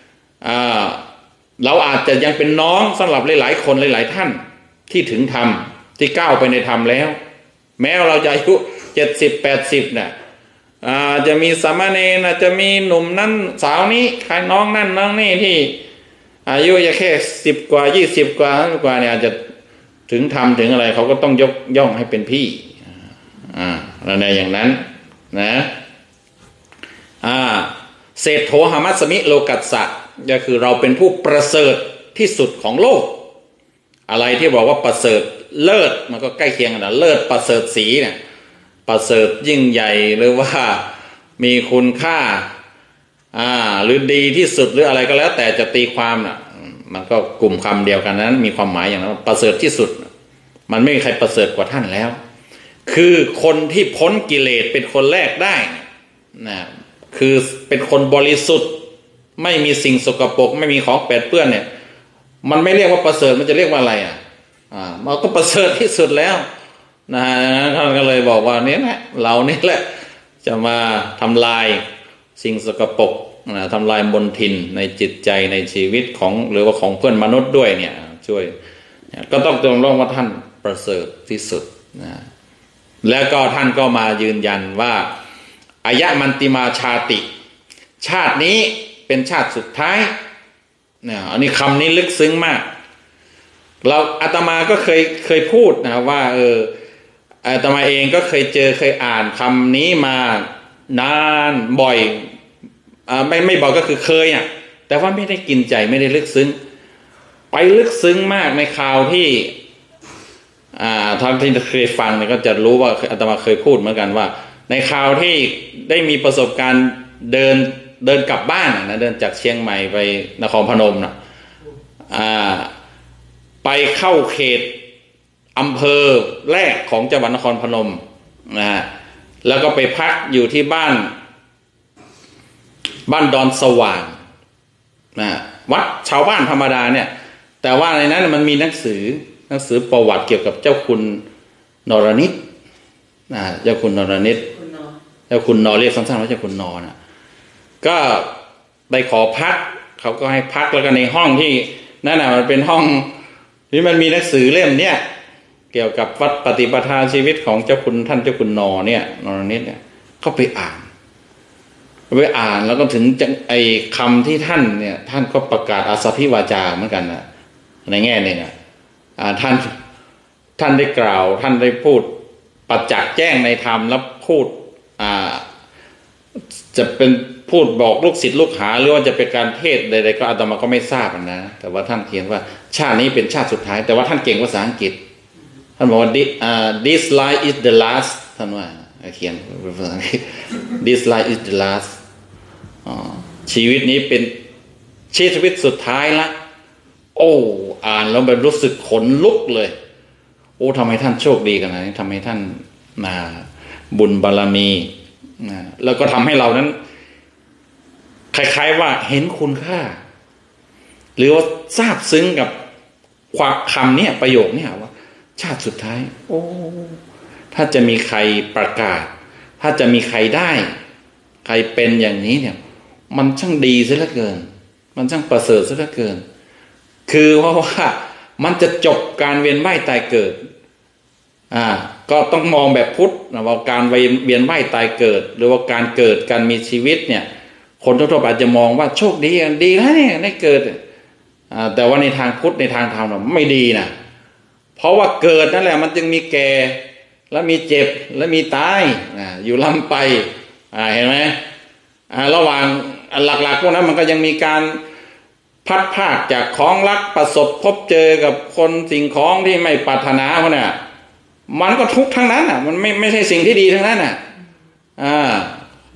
เราอาจจะยังเป็นน้องสำหรับหลายๆคนหลายๆท่านที่ถึงธรรมที่ก้าวไปในธรรมแล้วแม้เราจะอายุเจ็ดสิบแปดสิบเนี่ยอาจจะมีสามเณรอาจจะมีหนุ่มนั่นสาวนี้ใครน้องนั่นน้องนี่ที่อายุจะแค่สิบกว่ายี่สิบกว่ากว่าเนี่ยอาจจะถึงธรรมถึงอะไรเขาก็ต้องยกย่องให้เป็นพี่อ่าแล้วในอย่างนั้นนะอ่าเศรษโธหมัสมิโลกัสสะก็คือเราเป็นผู้ประเสริฐที่สุดของโลกอะไรที่บอกว่าประเสริฐเลิศมันก็ใกล้เคียงกันนะเลิศประเสริฐสีเนี่ยประเสริฐยิ่งใหญ่หรือว่ามีคุณค่าอ่าหรือดีที่สุดหรืออะไรก็แล้วแต่จะตีความน่ะมันก็กลุ่มคำเดียวกันนั้นมีความหมายอย่างนั้นประเสริฐที่สุดมันไม่มีใครประเสริฐกว่าท่านแล้วคือคนที่พ้นกิเลสเป็นคนแรกได้นะคือเป็นคนบริสุทธิ์ไม่มีสิ่งสกปรกไม่มีของแปดเปื้อนเนี่ยมันไม่เรียกว่าประเสริฐมันจะเรียกว่าอะไรอ่ะอ่ามันก็ประเสริฐที่สุดแล้วนะฮะท่านก็เลยบอกว่าเนี่ยแหละเราเนี่ยแหละจะมาทำลายสิ่งสกปรกนะทำลายมลทินในจิตใจในชีวิตของหรือว่าของเพื่อนมนุษย์ด้วยเนี่ยช่วยก็ต้องจงร้องว่าท่านประเสริฐที่สุดนะแล้วก็ท่านก็มายืนยันว่าอายะมันติมาชาติชาตินี้เป็นชาติสุดท้ายเนี่ยอันนี้คำนี้ลึกซึ้งมากเราอาตมาก็เคยเคยพูดนะว่าเอออาตมาเองก็เคยเจอเคยอ่านคำนี้มานานบ่อยอ่าไม่ไม่บ่อยก็คือเคยอ่ะแต่ว่าไม่ได้กินใจไม่ได้ลึกซึ้งไปลึกซึ้งมากในข่าวที่อ่าท่านที่เคยฟังเนี่ยก็จะรู้ว่าอาตมาเคยพูดเหมือนกันว่าในข่าวที่ได้มีประสบการณ์เดินเดินกลับบ้านนะเดินจากเชียงใหม่ไปนครพนมนะอ่าไปเข้าเขตอำเภอแรกของจังหวัดนครพนมนะฮะแล้วก็ไปพักอยู่ที่บ้านบ้านดอนสว่างนะวัดชาวบ้านธรรมดาเนี่ยแต่ว่าในนั้นมันมีหนังสือหนังสือประวัติเกี่ยวกับเจ้าคุณนรนิตนะเจ้าคุณนรนิตเจ้าคุณนรเรียกสั้นๆว่าเจ้าคุณนรนะก็ไปขอพักเขาก็ให้พักแล้วก็ในห้องที่นั่นน่ะมันเป็นห้องที่มันมีหนังสือเล่มเนี้ยเกี่ยวกับวัดปฏิปทาชีวิตของเจ้าคุณท่านเจ้าคุณนรเนี่ยนรนิตเนี่ยเขาไปอ่านไปอ่านแล้วก็ถึงไอ้คำที่ท่านเนี่ยท่านก็ประกาศอาสาพิวาจาเหมือนกันนะในแง่หนึ่งอ่ะท่านท่านได้กล่าวท่านได้พูดประจักษ์แจ้งในธรรมแล้วพูดอ่าจะเป็นพูดบอกลูกศิษย์ลูกหาหรือว่าจะเป็นการเทศใดๆก็อาตมาก็ไม่ทราบนะแต่ว่าท่านเขียนว่าชาตินี้เป็นชาติสุดท้ายแต่ว่าท่านเก่งภาษาอังกฤษท่านบอกว่า this life is the last ท่านว่าเขียนภาษาอังกฤษ this life is the last ชีวิตนี้เป็นชีวิตสุดท้ายละโอ้อ่านแล้วแบบรู้สึกขนลุกเลยโอ้ทำไมท่านโชคดีขนาดนี้ทำไมท่านมาบุญบารมีนะแล้วก็ทำให้เรานั้นคล้ายๆว่าเห็นคุณค่าหรือว่าซาบซึ้งกับความคำเนี่ยประโยคเนี่ยว่าชาติสุดท้ายโอ้ถ้าจะมีใครประกาศถ้าจะมีใครได้ใครเป็นอย่างนี้เนี่ยมันช่างดีซะเหลือเกินมันช่างประเสริฐซะเหลือเกินคือเพราะว่ามันจะจบการเวียนว่ายตายเกิดอ่าก็ต้องมองแบบพุทธนะว่าการเวียนว่ายตายเกิดหรือว่าการเกิดการมีชีวิตเนี่ยคนทั่วไปอาจจะมองว่าโชคดีดีแล้วเนี่ยได้เกิดอ่าแต่ว่าในทางพุทธในทางธรรมไม่ดีนะเพราะว่าเกิดนั่นแหละมันจึงมีแก่แล้วมีเจ็บแล้วมีตายอ่าอยู่ลำไปอ่าเห็นไหมอ่าระหว่างหลักๆพวกนั้นมันก็ยังมีการพัดพากจากของรักประสบพบเจอกับคนสิ่งของที่ไม่ปรารถนาพวกนั้นมันก็ทุกข์ทั้งนั้นอ่ะมันไม่ไม่ใช่สิ่งที่ดีทั้งนั้นอ่ะอ่า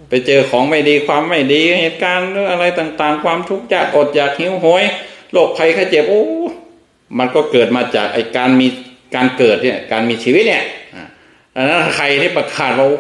ไปเจอของไม่ดีความไม่ดีเหตุการณ์อะไรต่างๆความทุกข์ยากอดอยากหิวโหยโรคภัยไข้เจ็บโอ้มันก็เกิดมาจากไอ้การมีการเกิดเนี่ยการมีชีวิตเนี่ยอันนั้นใครที่ประกาศว่า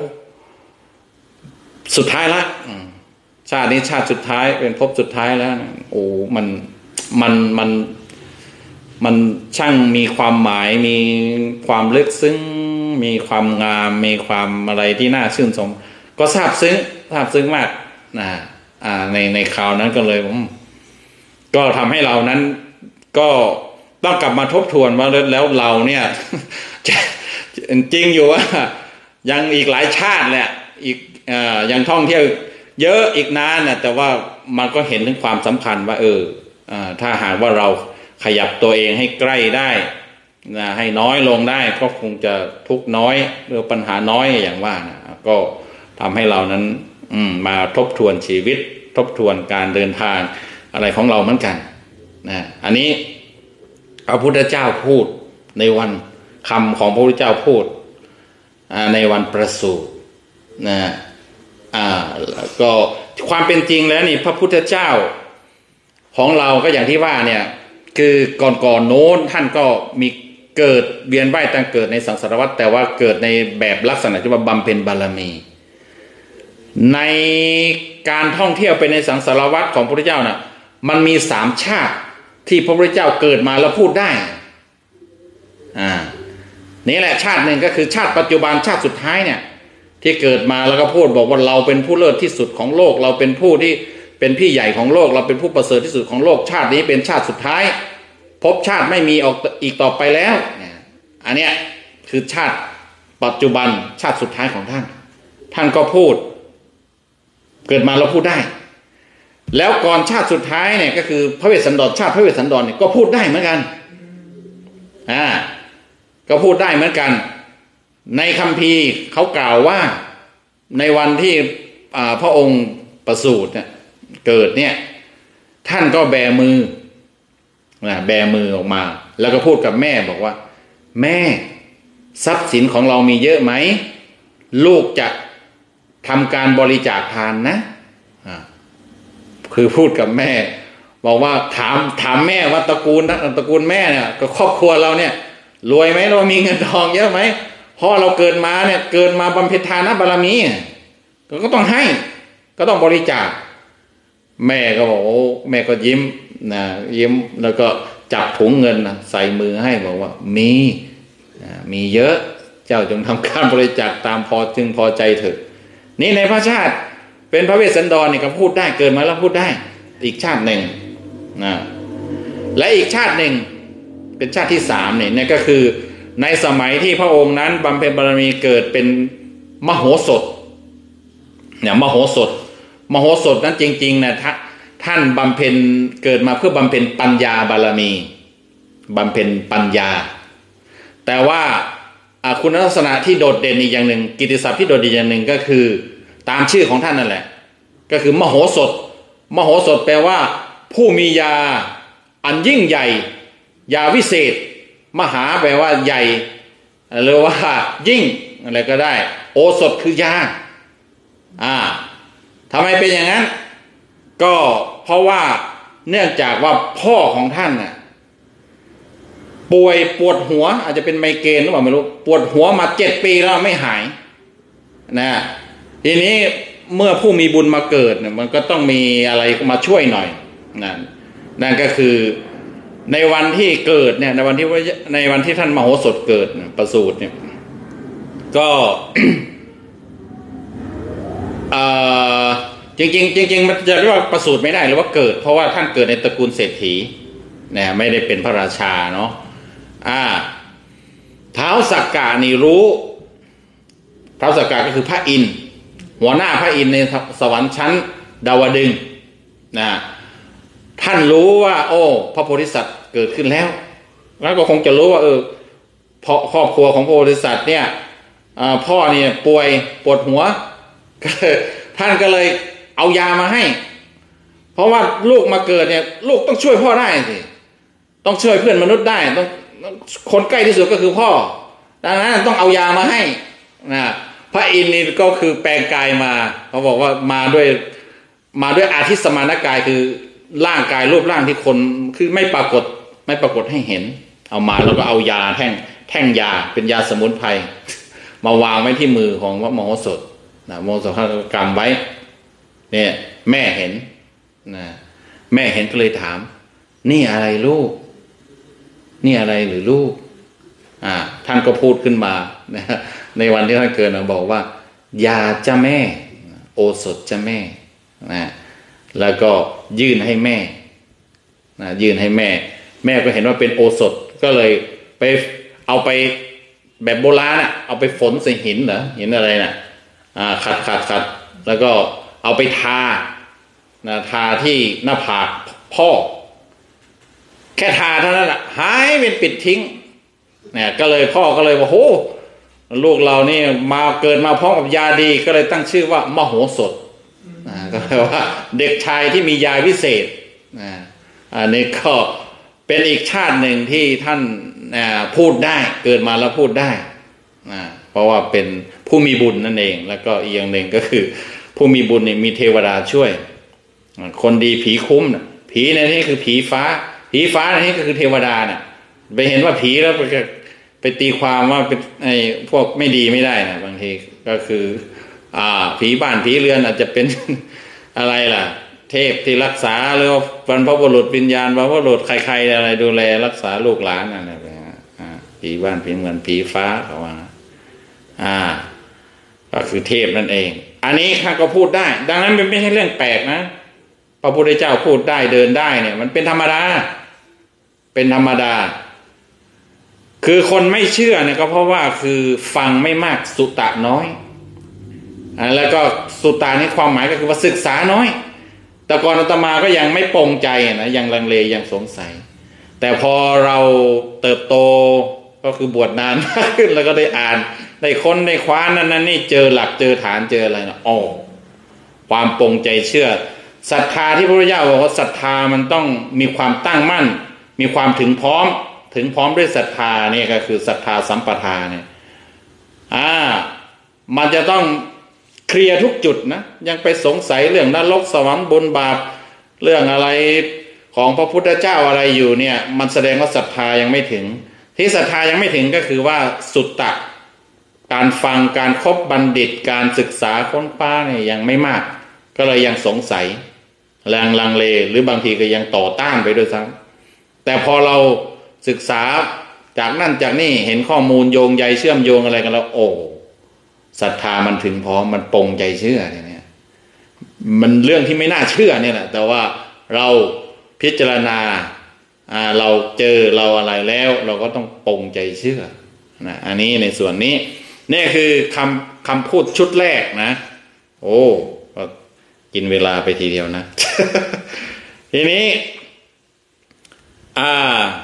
สุดท้ายละชาตินี้ชาติสุดท้ายเป็นภพสุดท้ายแล้วนะโอ้มันมันมันมันช่างมีความหมายมีความลึกซึ้งมีความงามมีความอะไรที่น่าชื่นชมก็ซาบซึ้งซาบซึ้งมากนะอ่าในในคราวนั้นก็เลยผมก็ทำให้เรานั้นก็ต้องกลับมาทบทวนว่าแล้วเราเนี่ยจริงอยู่ว่ายังอีกหลายชาติแหละอีกอ่ายังท่องเที่ยวเยอะอีกนานนะแต่ว่ามันก็เห็นถึงความสำคัญว่าเอออ่าถ้าหากว่าเราขยับตัวเองให้ใกล้ได้นะให้น้อยลงได้ก็คงจะทุกน้อยหรือปัญหาน้อยอย่างว่านะก็ทำให้เรานั้นมาทบทวนชีวิตทบทวนการเดินทางอะไรของเราเหมือนกันนะอันนี้พระพุทธเจ้าพูดในวันคำของพระพุทธเจ้าพูดในวันประสูตินะอ่าก็ความเป็นจริงแล้วนี่พระพุทธเจ้าของเราก็อย่างที่ว่าเนี่ยคือก่อนก่อนโน้นท่านก็มีเกิดเวียนว่ายตั้งเกิดในสังสารวัฏแต่ว่าเกิดในแบบลักษณะที่ว่าบำเพ็ญบารมีในการท่องเที่ยวไปในสังสารวัฏของพระพุทธเจ้าน่ะมันมีสามชาติที่พระพุทธเจ้าเกิดมาแล้วพูดได้อ่านี่แหละชาติหนึ่งก็คือชาติปัจจุบันชาติสุดท้ายเนี่ยที่เกิดมาแล้วก็พูดบอกว่าเราเป็นผู้เลิศที่สุดของโลกเราเป็นผู้ที่เป็นพี่ใหญ่ของโลกเราเป็นผู้ประเสริฐที่สุดของโลกชาตินี้เป็นชาติสุดท้ายภพชาติไม่มีออกอีกต่อไปแล้วอันเนี้ยคือชาติปัจจุบันชาติสุดท้ายของท่านท่านก็พูดเกิดมาเราพูดได้แล้วก่อนชาติสุดท้ายเนี่ยก็คือพระเวสสันดรชาติพระเวสสันดรเนี่ยก็พูดได้เหมือนกันอ่าก็พูดได้เหมือนกันในคัมภีร์เขากล่าวว่าในวันที่พระองค์ประสูติเนี่ยเกิดเนี่ยท่านก็แบมือนะแบมือออกมาแล้วก็พูดกับแม่บอกว่าแม่ทรัพย์สินของเรามีเยอะไหมลูกจะทำการบริจาคทานนะคือพูดกับแม่บอกว่าถามถามแม่ว่าตระกูลตระกูลแม่เนี่ยก็ครอบครัวเราเนี่ยรวยไหมเรามีเงินทองเยอะไหมพ่อเราเกิดมาเนี่ยเกิดมาบำเพ็ญทานบารมีก็ต้องให้ก็ต้องบริจาคแม่ก็บอกโอ้แม่ก็ยิ้มนะยิ้มแล้วก็จับถุงเงินนะใส่มือให้บอกว่ามีมีเยอะเจ้าจงทำการบริจาคตามพอจึงพอใจเถอะนี่ในพระชาติเป็นพระเวสสันดรนี่ก็พูดได้เกิดมาแล้วพูดได้อีกชาติหนึ่งนะและอีกชาติหนึ่งเป็นชาติที่สามเนี่ยนี่ก็คือในสมัยที่พระองค์นั้นบำเพ็ญบารมีเกิดเป็นมโหสถเนี่ยมโหสถมโหสถนั้นจริงๆนะท่านบำเพ็ญเกิดมาเพื่อบำเพ็ญปัญญาบารมีบำเพ็ญปัญญาแต่ว่าคุณลักษณะที่โดดเด่นอีกอย่างหนึ่งกิตติศัพท์ที่โดดเด่นอย่างหนึ่งก็คือตามชื่อของท่านนั่นแหละก็คือมโหสถมโหสถแปลว่าผู้มียาอันยิ่งใหญ่ยาวิเศษมหาแปลว่าใหญ่หรือว่ายิ่งอะไรก็ได้โอสถคือยาอ่าทำไมเป็นอย่างนั้นก็เพราะว่าเนื่องจากว่าพ่อของท่านน่ะป่วยปวดหัวอาจจะเป็นไมเกรนหรือเปล่าไม่รู้ปวดหัวมาเจ็ดปีแล้วไม่หายนะทีนี้เมื่อผู้มีบุญมาเกิดเนี่ยมันก็ต้องมีอะไรมาช่วยหน่อยนั่นนั่นก็คือในวันที่เกิดเนี่ยในวันที่ในวันที่ท่านมโหสถเกิดประสูติเนี่ยก็ จริงจริงจริงๆมันจะเรียกว่าประสูติไม่ได้หรือว่าเกิดเพราะว่าท่านเกิดในตระกูลเศรษฐีเนี่ยไม่ได้เป็นพระราชาเนาะอ่าท้าวสักกะนี่รู้ท้าวสักกะก็คือพระอินทร์หัวหน้าพระอินทร์ในสวรรค์ชั้นดาวดึงส์นะท่านรู้ว่าโอ้พระโพธิสัตว์เกิดขึ้นแล้วแล้วก็คงจะรู้ว่าเออครอบครัวของพระโพธิสัตว์เนี่ยพ่อเนี่ยป่วยปวดหัวท่านก็เลยเอายามาให้เพราะว่าลูกมาเกิดเนี่ยลูกต้องช่วยพ่อได้สิต้องช่วยเพื่อนมนุษย์ได้ต้องคนใกล้ที่สุดก็คือพ่อดังนั้นต้องเอายามาให้นะพระอินทร์นี่ก็คือแปลงกายมาเขาบอกว่ามาด้วยมาด้วยอาทิตสมานกายคือร่างกายรูปร่างที่คนคือไม่ปรากฏไม่ปรากฏให้เห็นเอามาแล้วก็เอายาแท่งแท่งยาเป็นยาสมุนไพรมาวางไว้ที่มือของพระมโหสถนะมโหสถท่านกำไว้เนี่ยแม่เห็นนะแม่เห็นก็เลยถามนี่อะไรลูกนี่อะไรหรือลูกอ่าท่านก็พูดขึ้นมานะในวันที่ท่านเกิดบอกว่ายาจ้าแม่โอสถจ้าแม่นะแล้วก็ยื่นให้แม่นะยื่นให้แม่แม่ก็เห็นว่าเป็นโอสถก็เลยไปเอาไปแบบโบราณอ่ะเอาไปฝนใส่หินเหรอหินอะไรน่ะอ่าขัดขัดขัดแล้วก็เอาไปทานะทาที่หน้าผากพ่อแค่ทาเท่านั้นแหละหายเป็นปิดทิ้งเนี่ยก็เลยพ่อก็เลยว่าโหลูกเรานี่มาเกิดมาพร้อมกับยาดีก็เลยตั้งชื่อว่ามโหสถนะก็แปลว่าเด็กชายที่มียาวิเศษนะอันนี้ก็เป็นอีกชาติหนึ่งที่ท่านพูดได้เกิดมาแล้วพูดได้นะเพราะว่าเป็นผู้มีบุญนั่นเองแล้วก็อีกอย่างหนึ่งก็คือผู้มีบุญเนี่ยมีเทวดาช่วยคนดีผีคุ้มนะผีในนี้คือผีฟ้าผีฟ้าในนี้ก็คือเทวดาเนี่ยไปเห็นว่าผีแล้วไปไปตีความว่าเป็นไอ้พวกไม่ดีไม่ได้นะบางทีก็คืออ่าผีบ้านผีเรือนอาจจะเป็น อะไรล่ะเทพที่รักษาหรือบรรพบุรุษวิญญาณบรรพบุรุษใครๆอะไรดูแลรักษาลูกหลานอะไรแบบนี้ผีบ้านผีเมืองผีฟ้าเขาว่าอ่าก็คือเทพนั่นเองอันนี้ข้าก็พูดได้ดังนั้นมันไม่ใช่เรื่องแปลกนะพระพุทธเจ้าพูดได้เดินได้เนี่ยมันเป็นธรรมดาเป็นธรรมดาคือคนไม่เชื่อเนี่ยก็เพราะว่าคือฟังไม่มากสุตะน้อยอ่าแล้วก็สุตะนี่ความหมายก็คือว่าศึกษาน้อยแต่ก่อนอาตมาก็ยังไม่ปรงใจนะยังลังเลยังสงสัยแต่พอเราเติบโตก็คือบวชนานมากขึ้นแล้วก็ได้อ่านได้ค้นได้คว้านั่นนั่นนี่เจอหลักเจอฐานเจออะไรนะอ๋อความปรงใจเชื่อศรัทธาที่พระพุทธเจ้าบอกว่าศรัทธามันต้องมีความตั้งมั่นมีความถึงพร้อมถึงพร้อมด้วยศรัทธาเนี่ยก็คือศรัทธาสัมปทาเนี่ยอ่ามันจะต้องเคลียร์ทุกจุดนะยังไปสงสัยเรื่องนรกสวรรค์บุญบาปเรื่องอะไรของพระพุทธเจ้าอะไรอยู่เนี่ยมันแสดงว่าศรัทธายังไม่ถึงที่ศรัทธายังไม่ถึงก็คือว่าสุตตะการฟังการคบบัณฑิตการศึกษาค้นคว้าเนี่ยยังไม่มากก็เลยยังสงสัยแรงลังเลหรือบางทีก็ยังต่อต้านไปด้วยซ้ำแต่พอเราศึกษาจากนั่นจากนี่เห็นข้อมูลโยงใยเชื่อมโยงอะไรกันแล้วโอ้ศรัทธามันถึงพร้อมมันปรงใจเชื่อเนี่ยมันเรื่องที่ไม่น่าเชื่อเนี่ยแหละแต่ว่าเราพิจารณาอ่าเราเจอเราอะไรแล้วเราก็ต้องปรงใจเชื่อนะอันนี้ในส่วนนี้นี่คือคำคำพูดชุดแรกนะโอ้ก็กินเวลาไปทีเดียวนะ ทีนี้อ่า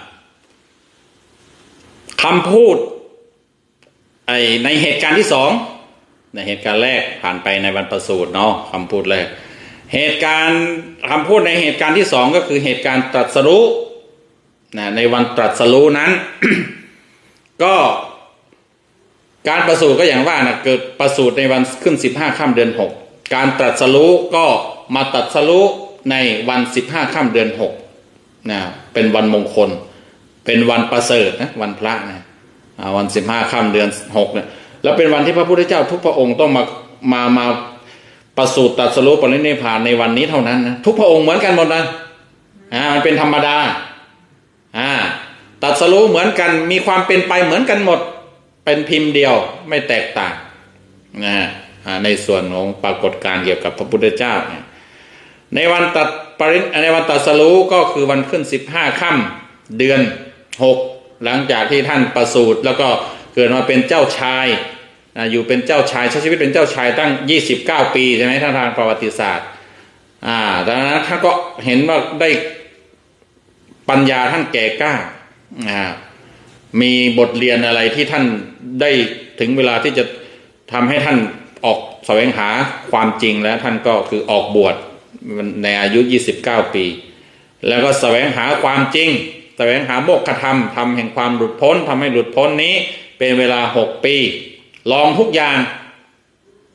คำพูดไอในเหตุการณ์ที่สองในเหตุการณ์แรกผ่านไปในวันประสูติเนาะคำพูดแรกเหตุการณ์คำพูดในเหตุการณ์ที่สองก็คือเหตุการณ์ตรัสรู้นะในวันตรัสรู้นั้น ก็การประสูติก็อย่างว่านะเกิดประสูติในวันขึ้นสิบห้าค่ำเดือนหกการตรัสรู้ก็มาตรัสรู้ในวันสิบห้าค่ำเดือนหกนะเป็นวันมงคลเป็นวันประเสริฐนะวันพระนะวันสิบห้าค่ำเดือนหกเนี่ยแล้วเป็นวันที่พระพุทธเจ้าทุกพระองค์ต้องมามามาประสูติตรัสรู้ปรินิพพานในวันนี้เท่านั้นนะทุกพระองค์เหมือนกันหมดนะอ่ามันเป็นธรรมดาอ่าตรัสรู้เหมือนกันมีความเป็นไปเหมือนกันหมดเป็นพิมพ์เดียวไม่แตกต่างนะในส่วนของปรากฏการณ์เกี่ยวกับพระพุทธเจ้าเนี่ยในวันตัดปริในวันตรัสรู้ก็คือวันขึ้นสิบห้าค่ำเดือนหกหลังจากที่ท่านประสูติแล้วก็เกิดมาเป็นเจ้าชายอยู่เป็นเจ้าชายใช้ชีวิตเป็นเจ้าชายตั้งยี่สิบเก้าปีใช่ไหมทางทางประวัติศาสตร์อ่าดังนั้นท่านก็เห็นว่าได้ปัญญาท่านแก่กล้าอ่ามีบทเรียนอะไรที่ท่านได้ถึงเวลาที่จะทำให้ท่านออกแสวงหาความจริงแล้วท่านก็คือออกบวชในอายุยี่สิบเก้าปีแล้วก็แสวงหาความจริงแสวงหาโมกขธรรมทำแห่งความหลุดพ้นทำให้หลุดพ้นนี้เป็นเวลาหกปีลองทุกอย่าง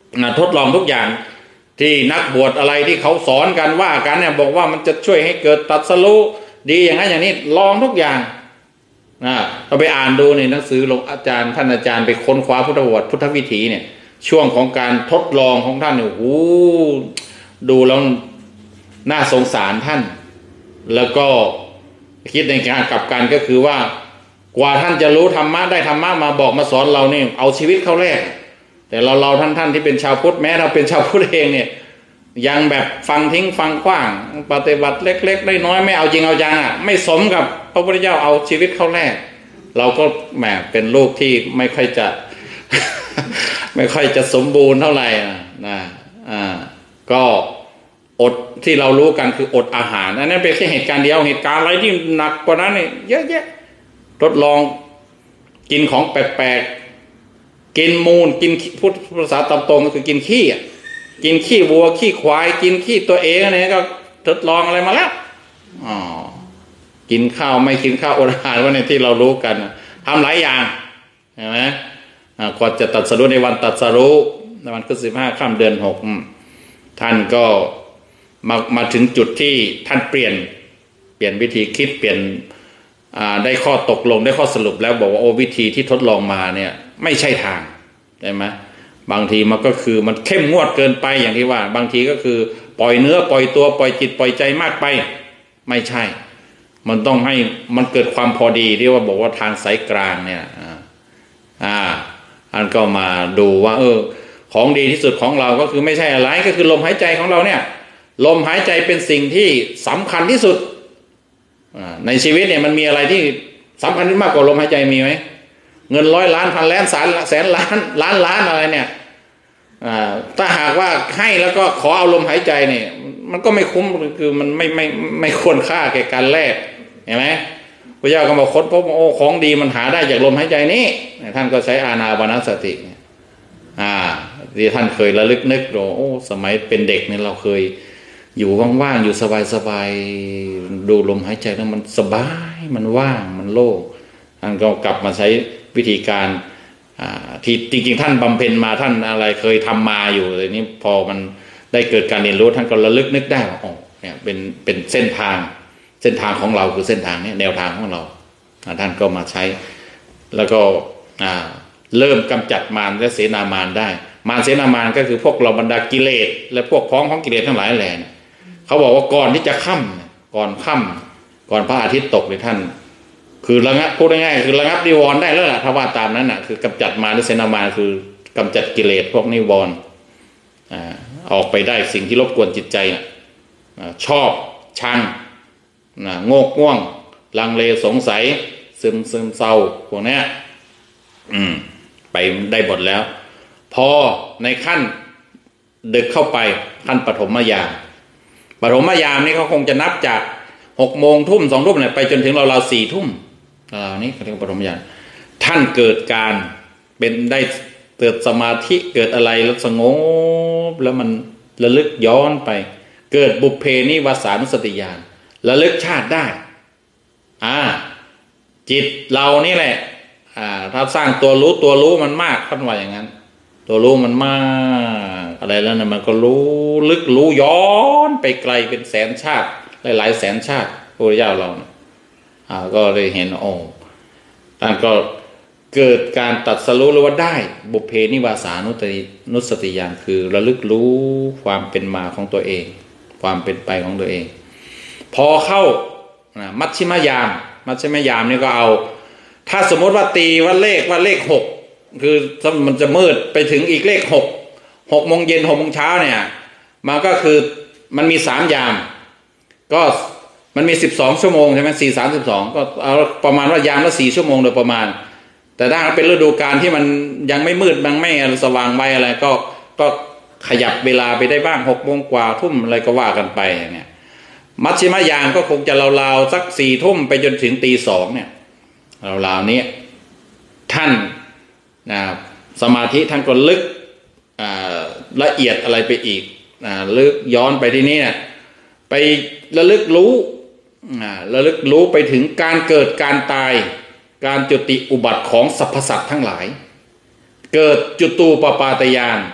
ทดลองทุกอย่างที่นักบวชอะไรที่เขาสอนกันว่ากันเนี่ยบอกว่ามันจะช่วยให้เกิดตรัสรู้ดีอย่างนั้นอย่างนี้ลองทุกอย่างนะเราไปอ่านดูในหนังสือหลวงอาจารย์ท่านอาจารย์ไปค้นคว้าพุทธประวัติพุทธวิถีเนี่ยช่วงของการทดลองของท่านเนี่ยโอ้ดูแล้วน่าสงสารท่านแล้วก็คิดในการกลับกันก็คือว่ากว่าท่านจะรู้ธรรมะได้ธรรมะมาบอกมาสอนเราเนี่ยเอาชีวิตเข้าแลกแต่เราเราท่านท่านที่เป็นชาวพุทธแม้เราเป็นชาวพุทธเองเนี่ยยังแบบฟังทิ้งฟังขว้างปฏิบัติเล็กๆน้อยๆไม่เอาจริงเอาจังอ่ะไม่สมกับพระพุทธเจ้าเอาชีวิตเข้าแลกเราก็แหมเป็นลูกที่ไม่ค่อยจะ ไม่ค่อยจะสมบูรณ์เท่าไหร่นะอ่าก็อดที่เรารู้กันคืออดอาหารอันนั้นเป็นแค่เหตุการณ์เดียวเหตุการณ์อะไรที่หนักกว่านั้นเนี่ยเยอะแยะทดลองกินของแปลกๆกินมูลกินพูดภาษาตามตรงก็คือกินขี้อ่ะกินขี้วัวขี้ควายกินขี้ตัวเองอะไรก็ทดลองอะไรมาแล้วอ๋อกินข้าวไม่กินข้าวอดอาหารว่าในที่เรารู้กันทำหลายอย่างเห็นไหมกว่าจะตัดสรุในวันตัดสรุในวันขึ้นสิบห้าค่ำเดือนหกท่านก็มามาถึงจุดที่ท่านเปลี่ยนเปลี่ยนวิธีคิดเปลี่ยนได้ข้อตกลงได้ข้อสรุปแล้วบอกว่าโอ้วิธีที่ทดลองมาเนี่ยไม่ใช่ทางใช่ไหมบางทีมันก็คือมันเข้มงวดเกินไปอย่างที่ว่าบางทีก็คือปล่อยเนื้อปล่อยตัวปล่อยจิตปล่อยใจมากไปไม่ใช่มันต้องให้มันเกิดความพอดีที่ว่าบอกว่าทางสายกลางเนี่ยอ่าอันก็มาดูว่าเออของดีที่สุดของเราก็คือไม่ใช่อะไรก็คือลมหายใจของเราเนี่ยลมหายใจเป็นสิ่งที่สำคัญที่สุดในชีวิตเนี่ยมันมีอะไรที่สำคัญมากกว่าลมหายใจมีไหมเงินร้อยล้านพันล้านแสนแสนล้านล้านล้านอะไรเนี่ยถ้าหากว่าให้แล้วก็ขอเอาลมหายใจเนี่ยมันก็ไม่คุ้มคือมันไม่ไม่ไม่ควรค่าแก่การแลกเห็นไหมพระเจ้าก็บอกค้นพบโอ้ของดีมันหาได้จากลมหายใจนี้ท่านก็ใช้อานาปานสติอ่าที่ท่านเคยระลึกนึกดูโอ้สมัยเป็นเด็กเนี่ยเราเคยอยู่ว่างๆอยู่สบายๆดูลมหายใจแล้วมันสบายมันว่างมันโล่งท่านก็กลับมาใช้วิธีการที่จริงๆท่านบำเพ็ญมาท่านอะไรเคยทำมาอยู่แต่นี้พอมันได้เกิดการเรียนรู้ท่านก็ระลึกนึกได้ว่าอ๋อเนี่ยเป็นเป็นเส้นทางเส้นทางของเราคือเส้นทางนี้แนวทางของเราท่านก็มาใช้แล้วก็เริ่มกำจัดมารและเสนามารได้มารเสนามารก็คือพวกเราบรรดากิเลสและพวกพ้องของกิเลสทั้งหลายแหล่เขาบอกว่าก่อนที่จะค่ำก่อนค่ำก่อนพระอาทิตย์ตกเลยท่านคือระงับพูดง่ายๆคือระงับนิวรณ์ได้แล้วล่ะถ้าว่าตามนั้นน่ะคือกำจัดมารและเสนามารคือกำจัดกิเลสพวกนิวรณ์ออกไปได้สิ่งที่รบกวนจิตใจชอบชังโงกง่วงลังเลสงสัยซึมซึมเศร้าพวกนี้อืมไปได้หมดแล้วพอในขั้นดึกเข้าไปขั้นปฐมยามปฐมยามนี่เขาคงจะนับจากหกโมงทุ่มสองทุ่มเนี่ยไปจนถึงเราเราสี่ทุ่มอ่านี่เขาเรียกว่าปฐมยามท่านเกิดการเป็นได้เกิดสมาธิเกิดอะไรแล้วสงบแล้วมันระลึกย้อนไปเกิดบุพเพนิวสานุสติญาณระลึกชาติได้อ่าจิตเรานี่แหละอ่าถ้าสร้างตัวรู้ตัวรู้มันมากท่านว่าอย่างนั้นตัวรู้มันมากอะไรแล้วนะมันก็รู้ลึกรู้ย้อนไปไกลเป็นแสนชาติหลายๆแสนชาติพระพุทธเจ้าเราอ่าก็เลยเห็นโอ้ท่านก็เกิดการตัดสรู้หรือว่าได้บุพเพนิวาสานุนุสติญาณคือระลึกรู้ความเป็นมาของตัวเองความเป็นไปของตัวเองพอเข้ามัชฌิมยามมัชฌิมยามนี่ก็เอาถ้าสมมติว่าตีว่าเลขว่าเลขหกคือมันจะมืดไปถึงอีกเลขหกหกโมงเย็นหกโมงเช้าเนี่ยมันก็คือมันมีสามยามก็มันมีสิบสองชั่วโมงใช่ไหมสี่สามสิบสองก็เอาประมาณว่ายามละสี่ชั่วโมงโดยประมาณแต่ถ้าเป็นฤดูกาลที่มันยังไม่มืดมันไม่สว่างไว้อะไรก็ก็ขยับเวลาไปได้บ้างหกโมงกว่าทุ่มอะไรก็ว่ากันไปอย่างเงี้ยมัชฌิมยามก็คงจะราวๆสักสี่ทุ่มไปจนถึงตีสองเนี่ยราวๆนี้ท่านนะสมาธิท่านก็ลึกละเอียดอะไรไปอีกนะลึกย้อนไปที่นี่เนี่ยไประลึกรู้ระลึกรู้ไปถึงการเกิดการตายการจุติอุบัติของสรรพสัตว์ทั้งหลายเกิดจุตูปปาตญาณ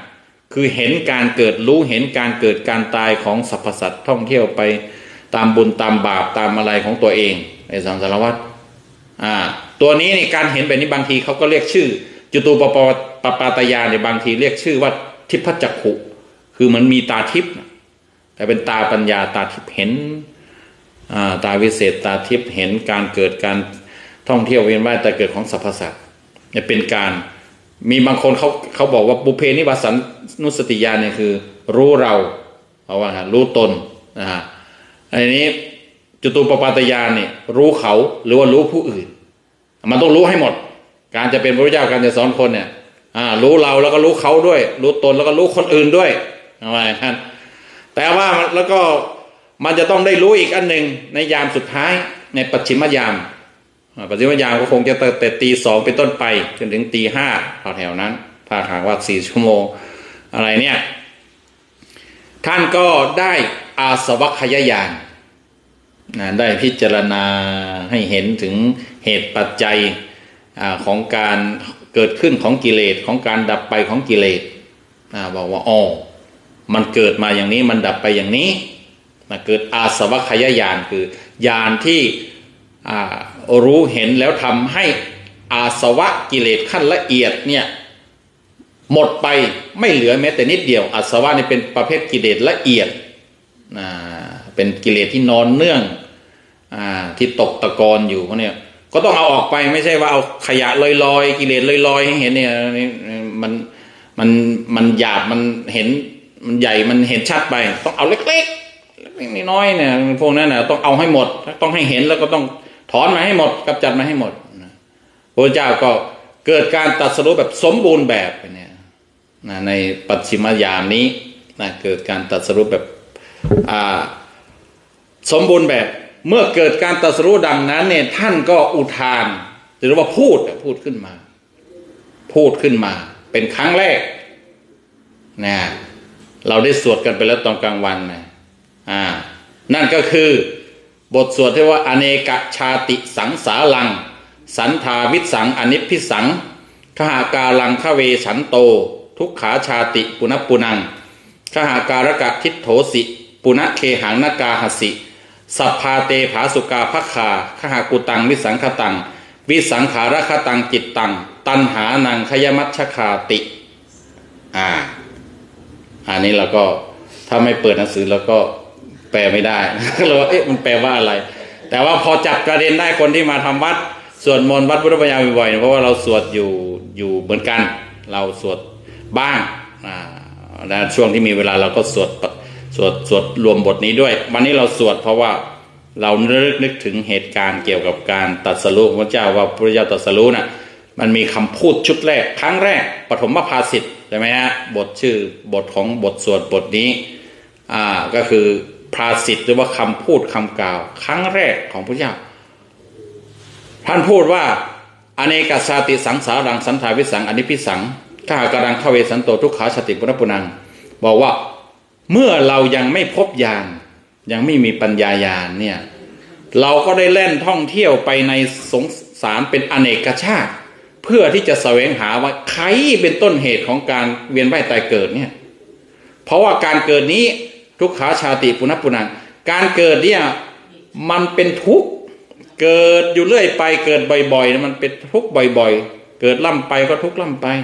คือเห็นการเกิดรู้เห็นการเกิดการตายของสรรพสัตว์ท่องเที่ยวไปตามบุญตามบาปตามอะไรของตัวเองในสังสารวัฏอ่าตัวนี้ในการเห็นแบบนี้บางทีเขาก็เรียกชื่อจตุปปปปาตญาณในบางทีเรียกชื่อว่าทิพจักขุคือมันมีตาทิพย์แต่เป็นตาปัญญาตาทิพย์เห็นอ่าตาวิเศษตาทิพย์เห็นการเกิดการท่องเที่ยวเวียนว่ายแต่เกิดของสรรพสัตว์เนี่ยเป็นการมีบางคนเขาเขาบอกว่าบุพเพนิวาสานุสติญาณเนี่ยคือรู้เราเอาว่ารู้ตนนะฮะอันนี้จตุปปาตญาณเนี่ยรู้เขาหรือว่ารู้ผู้อื่นมันต้องรู้ให้หมดการจะเป็นพระพุทธเจ้าการจะสอนคนเนี่ยอ่ารู้เราแล้วก็รู้เขาด้วยรู้ตนแล้วก็รู้คนอื่นด้วยเอาไว้ท่านแต่ว่าแล้วก็มันจะต้องได้รู้อีกอันหนึ่งในยามสุดท้ายในปัจฉิมยามปัจฉิมยามก็คงจะแต่ตีสองเป็นต้นไปจนถึงตีห้าแถวๆนั้นถ้าหากว่าสี่ชั่วโมงอะไรเนี่ยท่านก็ได้อาสวัคยญาณนะได้พิจารณาให้เห็นถึงเหตุปัจจัยของการเกิดขึ้นของกิเลสของการดับไปของกิเลสบอกว่าอ๋อมันเกิดมาอย่างนี้มันดับไปอย่างนี้นะเกิดอาสวัคยญาณคือญาณที่รู้เห็นแล้วทำให้อาสวะกิเลสขั้นละเอียดเนี่ยหมดไปไม่เหลือแม้แต่นิดเดียวอาสวะนี่เป็นประเภทกิเลสละเอียดนะเป็นกิเลสที่นอนเนื่องอ่าที่ตกตะกอนอยู่เขาเนี่ยก็ต้องเอาออกไปไม่ใช่ว่าเอาขยะลอยๆกิเลสลอยๆให้เห็นเนี่ยมันมันมันหยาบมันเห็นมันใหญ่มันเห็นชัดไปต้องเอาเล็กๆเล็กน้อยๆเนี่ยพวกนั้นน่ะต้องเอาให้หมดต้องให้เห็นแล้วก็ต้องถอนมาให้หมดกำจัดมาให้หมดพระเจ้าก็เกิดการตรัสรู้แบบสมบูรณ์แบบเนี่ยนะในปัจฉิมยามนี้นะเกิดการตรัสรู้แบบอ่าสมบูรณ์แบบเมื่อเกิดการตรัสรู้ดังนั้นเนี่ยท่านก็อุทานหรือว่าพูดพูดขึ้นมาพูดขึ้นมาเป็นครั้งแรกนะเราได้สวดกันไปแล้วตอนกลางวันนะอ่านั่นก็คือบทสวดที่ว่าอเนกชาติสังสารังสันทาวิสังอนิพพิสังขหาการังขเวฉันโตทุกขาชาติปุณปุนังขหาการกะทิโถสิปุณเคหังนกาหสิสัพพาเตภาสุกาภัคคาขหากุตังวิสังขตังวิสังขารคตังจิตตังตันหานังขยมัชคาติอ่าอันนี้เราก็ถ้าไม่เปิดหนังสือเราก็แปลไม่ได้เราว่าเอ๊ะมันแปลว่าอะไรแต่ว่าพอจับประเด็นได้คนที่มาทำวัดสวดมนต์วัดพุทธบัญญัติบ่อยๆเพราะว่าเราสวดอยู่อยู่เหมือนกันเราสวดบ้างอ่าและช่วงที่มีเวลาเราก็สวดสวดสวดรวมบทนี้ด้วยวันนี้เราสวดเพราะว่าเรานึกนึกถึงเหตุการณ์เกี่ยวกับการตรัสรู้ของพระเจ้าว่าพระเจ้าตรัสรู้น่ะมันมีคำพูดชุดแรกครั้งแรกปฐมภาสิทธิ์ใช่ไหมฮะบทชื่อบทของบทสวดบทนี้อ่าก็คือภาสิทธิ์หรือว่าคำพูดคำกล่าวครั้งแรกของพระเจ้าท่านพูดว่าอเนกชาติสังสารังสันทาวิสังอนิพิสังข้าการังขเวสันโตทุกขาชาติปุณปุนังบอกว่าเมื่อเรายังไม่พบญาณยังไม่มีปัญญาญาณเนี่ยเราก็ได้เล่นท่องเที่ยวไปในสงสารเป็นอเนกชาติเพื่อที่จะแสวงหาว่าใครเป็นต้นเหตุของการเวียนว่ายตายเกิดเนี่ยเพราะว่าการเกิดนี้ทุกขาชาติปุณปุนังการเกิดเนี่ยมันเป็นทุกข์เกิดอยู่เรื่อยไปเกิดบ่อยๆมันเป็นทุกข์บ่อยๆเกิดล่ำไปก็ทุกข์ล่ำไป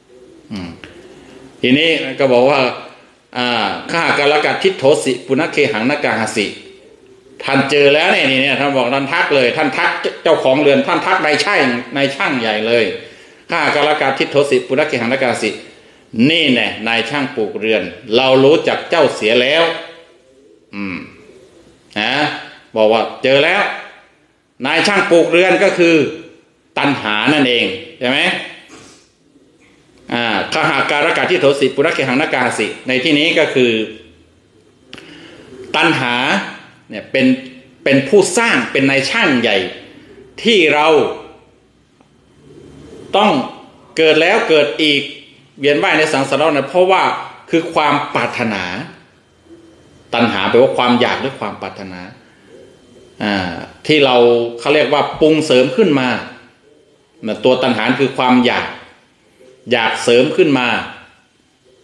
ทีนี้ก็บอกว่าข้าการกัดทิโถสิปุณเคหังนกาหสิท่านเจอแล้วเนี่ยนี่ท่านบอกท่านทักเลยท่านทักเจ้าของเรือนท่านทักนายช่างนายช่างใหญ่เลยข้าการกัดทิโถสิปุณเคหังนกาหสินี่แน่นายช่างปลูกเรือนเรารู้จักเจ้าเสียแล้วอืมนะบอกว่าเจอแล้วนายช่างปลูกเรือนก็คือตัณหานั่นเองใช่ไหมอ่าขหาการกะทิโถสิปุณเคหังนกาสิในที่นี้ก็คือตัณหาเนี่ยเป็นเป็นผู้สร้างเป็นนายช่างใหญ่ที่เราต้องเกิดแล้วเกิดอีกเวียนว่ายในสังสารวัฏนะเพราะว่าคือความปรารถนาตัณหาแปลว่าความอยากหรือความปรารถนาอ่าที่เราเขาเรียกว่าปรุงเสริมขึ้นมาตัวตัณหาคือความอยากอยากเสริมขึ้นมา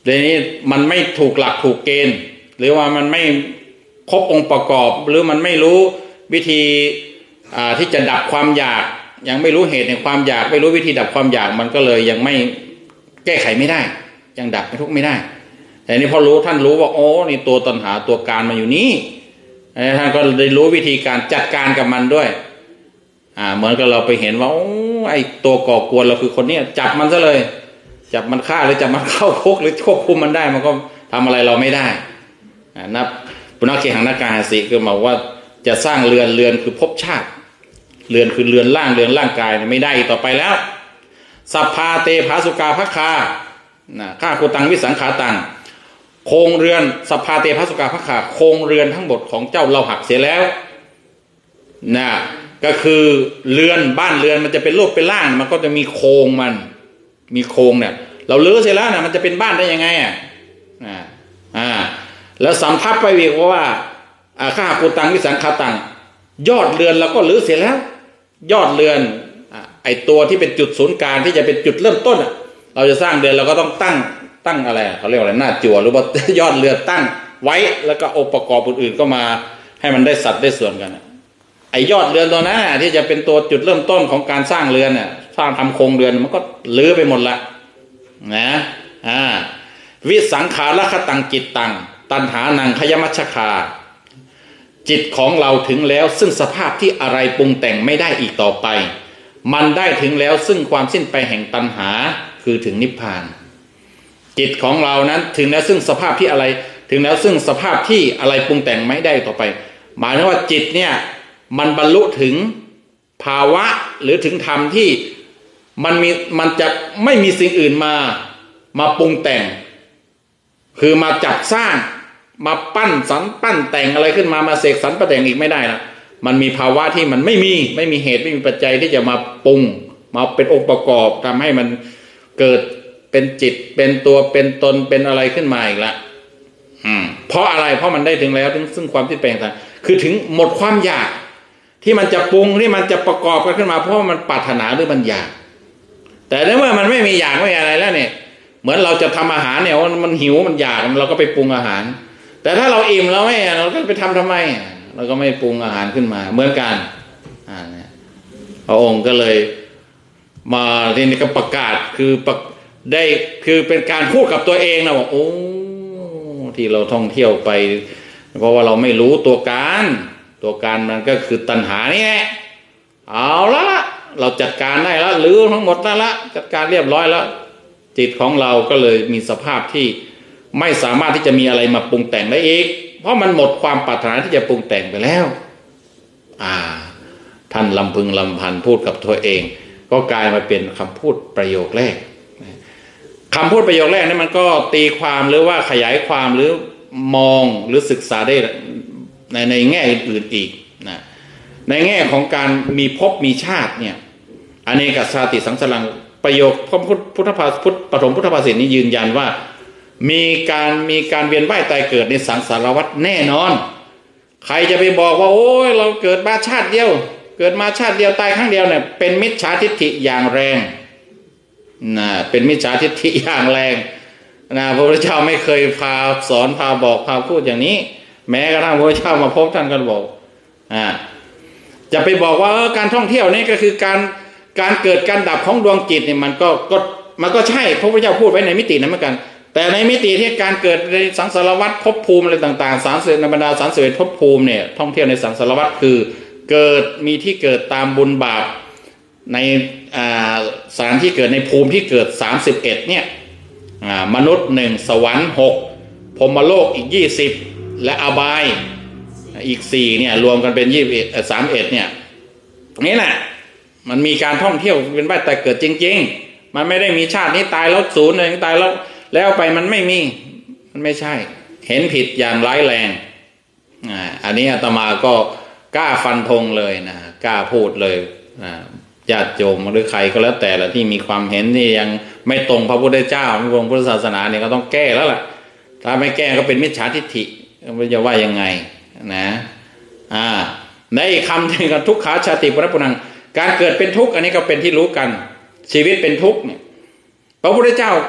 เดี๋ยวนี้มันไม่ถูกหลักถูกเกณฑ์หรือว่ามันไม่ครบองค์ประกอบหรือมันไม่รู้วิธีที่จะดับความอยากยังไม่รู้เหตุในความอยากไม่รู้วิธีดับความอยากมันก็เลยยังไม่แก้ไขไม่ได้ยังดับทุกข์ไม่ได้แต่นี้พอรู้ท่านรู้ว่าโอ้นี่ตัวตัณหาตัวการมาอยู่นี้ท่านก็ได้รู้วิธีการจัดการกับมันด้วยอ่าเหมือนกับเราไปเห็นว่าโอ้ไอตัวก่อกวนเราคือคนนี้จับมันซะเลยจับมันฆ่าหรือจับมันเข้าคุกหรือควบคุมมันได้มันก็ทำอะไรเราไม่ได้นับปุณณเกหังนาคาหาสีคือหมายว่าจะสร้างเรือนเรือนคือภพชาติเรือนคือเรือนร่างเรือนร่างกายไม่ได้ต่อไปแล้วสัพพาเตภาสุกาภคานะข้าโคตังวิสังขาตังโครงเรือนสัพพาเตภาสุกาภคาโครงเรือนทั้งหมดของเจ้าเราหักเสียแล้วนะก็คือเรือนบ้านเรือนมันจะเป็นรูปเป็นร่างมันก็จะมีโครงมันมีโครงเนี่ยเราลื้อเสร็จแล้วนะมันจะเป็นบ้านได้ยังไงอ่ะอ่าอ่าแล้วสำทับไปอีกว่าข้าโคตังวิสังขาตังยอดเรือนเราก็ลื้อเสร็จแล้วยอดเรือนไอตัวที่เป็นจุดศูนย์กลางที่จะเป็นจุดเริ่มต้นอ่ะเราจะสร้างเรือนเราก็ต้องตั้งตั้งอะไรเขาเรียกว่าอะไรหน้าจั่วหรือว่ายอดเรือนตั้งไว้แล้วก็องค์ประกอบอื่นๆก็มาให้มันได้สัดได้ส่วนกันไอยอดเรือนตัวนั้นที่จะเป็นตัวจุดเริ่มต้นของการสร้างเรือนเนี่ยสร้างทำโครงเรือนมันก็ลื้อไปหมดละนะอ่าวิสังขารคตังจิตตังตัณหานังขยมัชคาจิตของเราถึงแล้วซึ่งสภาพที่อะไรปรุงแต่งไม่ได้อีกต่อไปมันได้ถึงแล้วซึ่งความสิ้นไปแห่งตัณหาคือถึงนิพพานจิตของเรานั้นถึงแล้วซึ่งสภาพที่อะไรถึงแล้วซึ่งสภาพที่อะไรปรุงแต่งไม่ได้ต่อไปหมายถึงว่าจิตเนี่ยมันบรรลุถึงภาวะหรือถึงธรรมที่มันมีมันจะไม่มีสิ่งอื่นมามาปรุงแต่งคือมาจับสร้างมาปั้นสรรปั้นแต่งอะไรขึ้นมามาเสกสรรปั้นแต่งอีกไม่ได้นะมันมีภาวะที่มันไม่มีไม่มีเหตุไม่มีปัจจัยที่จะมาปรุงมาเป็นองค์ประกอบทำให้มันเกิดเป็นจิตเป็นตัวเป็นตนเป็นอะไรขึ้นมาอีกละอืมเพราะอะไรเพราะมันได้ถึงแล้วถึงซึ่งความที่แปลงต่างคือถึงหมดความอยากที่มันจะปรุงที่มันจะประกอบกันขึ้นมาเพราะมันปรารถนาหรือมันอยากแต่ในเมื่อมันไม่มีอยากไม่มีอะไรแล้วเนี่ยเหมือนเราจะทำอาหารเนี่ยมันหิวมันอยากเราก็ไปปรุงอาหารแต่ถ้าเราอิ่มแล้วไม่เราก็ไปทำทำไมเราก็ไม่ปรุงอาหารขึ้นมาเหมือนกันอ่าเนี่ยพระองค์ก็เลยมาที่นี่ก็ประกาศคือได้คือเป็นการพูดกับตัวเองนะว่าโอ้ที่เราท่องเที่ยวไปเพราะว่าเราไม่รู้ตัวการตัวการมันก็คือตัณหานี่แหละเอาละเราจัดการได้แล้วหรือทั้งหมดได้ละจัดการเรียบร้อยแล้วจิตของเราก็เลยมีสภาพที่ไม่สามารถที่จะมีอะไรมาปรุงแต่งได้อีกเพราะมันหมดความปรารถนาที่จะปรุงแต่งไปแล้วอ่าท่านลำพึงลำพันพูดกับตัวเองก็กลายมาเป็นคำพูดประโยคแรกคำพูดประโยคแรกนี่มันก็ตีความหรือว่าขยายความหรือมองหรือศึกษาได้ในในแง่อื่นๆอีกนะในแง่ของการมีภพมีชาติเนี่ยอเนกชาติสังสารังประโยคพระพุทธภาพุทธปฐมพุทธภาษิตนี้ยืนยันว่ามีการมีการเวียนว่ายตายเกิดในสังสารวัฏแน่นอนใครจะไปบอกว่าโอ้ยเราเกิดมาชาติเดียวเกิดมาชาติเดียวตายครั้งเดียวเนี่ยเป็นมิจฉาทิฏฐิอย่างแรงนะเป็นมิจฉาทิฏฐิอย่างแรงนะพระพุทธเจ้าไม่เคยพาสอนพาบอกพาพูดอย่างนี้แม้กระทั่งพระพุทธเจ้ามาพบท่านก็บอกอ่าจะไปบอกว่าการท่องเที่ยวนี่ก็คือการการเกิดการดับของดวงจิตเนี่ยมันก็ก็มันก็ใช่พระพุทธเจ้าพูดไว้ในมิตินั้นเหมือนกันแต่ในมิติที่การเกิดในสังสารวัฏภพภูมิอะไรต่างๆสามสิบในบรรดาสามสิบเอ็ดภพภูมิเนี่ยท่องเที่ยวในสังสารวัฏคือเกิดมีที่เกิดตามบุญบาปในสถานที่เกิดในภูมิที่เกิดสามสิบเอ็ดเนี่ยมนุษย์หนึ่งสวรรค์หกพรหมโลกอีกยี่สิบและอบายอีกสี่เนี่ยรวมกันเป็นยี่สิบเอ็ดสามเอ็ดเนี่ยนี่แหละมันมีการท่องเที่ยวเป็นว่ายแต่เกิดจริงๆมันไม่ได้มีชาตินี้ตายแล้วศูนย์เลยตายแล้วแล้วไปมันไม่มีมันไม่ใช่เห็นผิดอย่างร้ายแรงอ่าอันนี้อาตมาก็กล้าฟันธงเลยนะกล้าพูดเลยอ่าญาติโยมหรือใครก็แล้วแต่ละที่มีความเห็นที่ยังไม่ตรงพระพุทธเจ้าไม่ตรงพุทธศาสนาเนี่ยก็ต้องแก้แล้วล่ะถ้าไม่แก้ก็เป็นมิจฉาทิฏฐิมันจะว่ายังไงนะอ่าในคำที่กันทุกขาชาติปรปุนังการเกิดเป็นทุกข์อันนี้ก็เป็นที่รู้กันชีวิตเป็นทุกข์เนี่ยพระพุทธเจ้า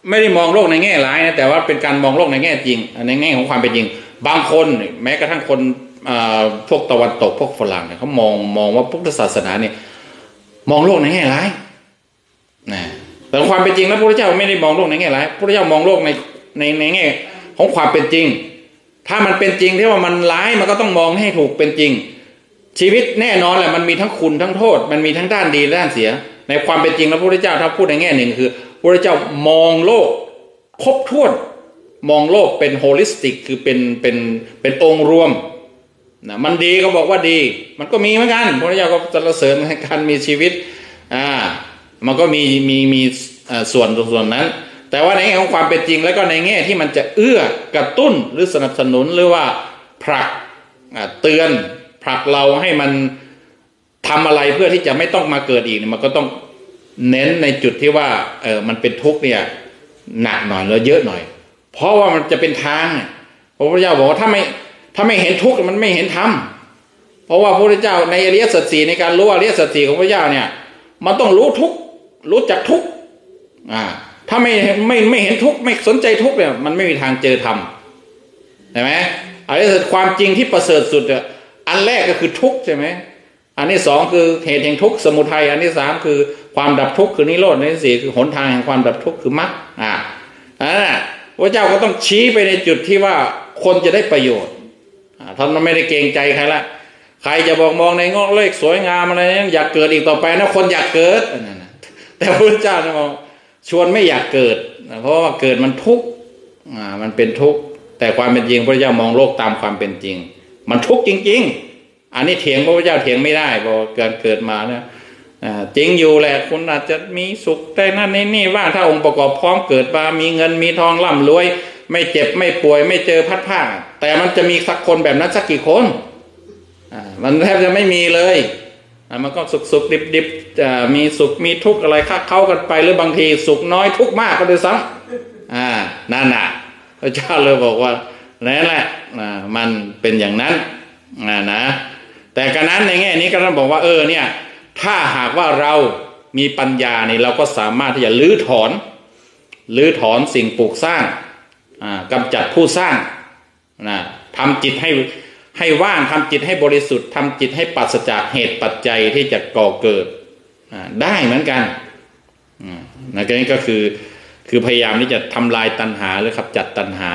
ไม่ได้มองโลกในแง่ร้ายนะแต่ว่าเป็นการมองโลกในแง่จริงในแง่ของความเป็นจริงบางคนแม้กระทั่งคนพวกตะวันตกพวกฝรั่งเนี่ยเขามองมองว่าพุทธศาสนาเนี่ยมองโลกในแง่ร้ายนะแต่ความเป็นจริงแล้วพระพุทธเจ้าไม่ได้มองโลกในแง่ร้ายพระพุทธเจ้ามองโลกในในในแง่ของความเป็นจริงถ้ามันเป็นจริงที่ว่ามันร้ายมันก็ต้องมองให้ถูกเป็นจริงชีวิตแน่นอนแหละมันมีทั้งคุณทั้งโทษมันมีทั้งด้านดีและด้านเสียในความเป็นจริงแล้วพระพุทธเจ้าถ้าพูดในแง่หนึ่งคือพระพุทธเจ้ามองโลกครบถ้วนมองโลกเป็นโฮลิสติกคือเป็นเป็นเป็นองค์รวมนะมันดีก็บอกว่าดีมันก็มีเหมือนกันพระพุทธเจ้าก็สรรเสริญในการมีชีวิตอ่ามันก็มีมีมีส่วนส่วนนั้นแต่ว่าในแง่ของความเป็นจริงแล้วก็ในแง่ที่มันจะเอื้อกระตุ้นหรือสนับสนุนหรือว่าผลักเตือนผลักเราให้มันทำอะไรเพื่อที่จะไม่ต้องมาเกิดอีกมันก็ต้องเน้นในจุดที่ว่าเออมันเป็นทุกข์เนี่ยหนักหน่อยแล้วเยอะหน่อยเพราะว่ามันจะเป็นทางพระพุทธเจ้าบอกว่าถ้าไม่ถ้าไม่เห็นทุกข์มันไม่เห็นธรรมเพราะว่าพระพุทธเจ้าในอริยสัจสี่ในการรู้อริยสัจสี่ของพระเจ้าเนี่ยมันต้องรู้ทุกข์รู้จักทุกข์อ่าถ้าไม่ไม่ไม่เห็นทุกข์ไม่สนใจทุกข์เนี่ยมันไม่มีทางเจอธรรมใช่ไหมอริยสัจความจริงที่ประเสริฐสุดอ่ะอันแรกก็คือทุกข์ใช่ไหมอันที่สองคือเหตุแห่งทุกข์สมุทัยอันที่สามคือความดับทุกข์คือนิโรธอันที่สี่คือหนทางแห่งความดับทุกข์คือมรรคอ่าอันนั้นพระเจ้าก็ต้องชี้ไปในจุดที่ว่าคนจะได้ประโยชน์ท่านไม่ได้เกรงใจใครละใครจะบอกมองในงอกเลขสวยงามอะไรนั้นอยากเกิดอีกต่อไปนะคนอยากเกิดแต่พระเจ้าเนี่ยบอกชวนไม่อยากเกิดเพราะว่าเกิดมันทุกข์อ่ามันเป็นทุกข์แต่ความเป็นจริงพระเจ้ามองโลกตามความเป็นจริงมันทุกข์จริงๆอันนี้เถียงพระเจ้าเถียงไม่ได้บอกเกิดเกิดมาเนี่ยจริงอยู่แหละคุณอาจจะมีสุขแต่นั่นนี่นี่ว่าถ้าองค์ประกอบพร้อมเกิดมามีเงินมีทองร่ำรวยไม่เจ็บไม่ป่วยไม่เจอพัดผ้าแต่มันจะมีสักคนแบบนั้นสักกี่คนอ่ามันแทบจะไม่มีเลยอ่ามันก็สุขสุขดิบดิบจะมีสุขมีทุกข์อะไรค้าเข้ากันไปหรือบางทีสุขน้อยทุกข์มากก็ด้วยซ้ำอ่านั่นน่ะพระเจ้าเลยบอกว่านั่นแหละอ่ามันเป็นอย่างนั้นอ่านะแต่การนั้นในแง่นี้ก็ต้องบอกว่าเออเนี่ยถ้าหากว่าเรามีปัญญาเนี่ยเราก็สามารถที่จะลื้อถอนลื้อถอนสิ่งปลูกสร้างกำจัดผู้สร้างนะทำจิตให้ให้ว่างทำจิตให้บริสุทธิ์ทำจิตให้ปราศจากเหตุปัจจัยที่จะก่อเกิดได้เหมือนกันนะนี่ก็คือคือพยายามที่จะทำลายตัณหาหรือขับจัดตัณหา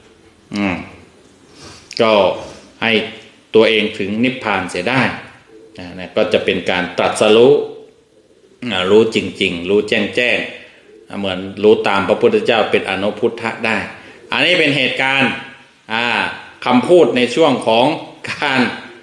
ก็ให้ตัวเองถึงนิพพานเสียได้นะก็จะเป็นการตรัสรู้รู้จริงๆรู้แจ้งแจ้งเหมือนรู้ตามพระพุทธเจ้าเป็นอนุพุทธะได้อันนี้เป็นเหตุการณ์คำพูดในช่วงของการ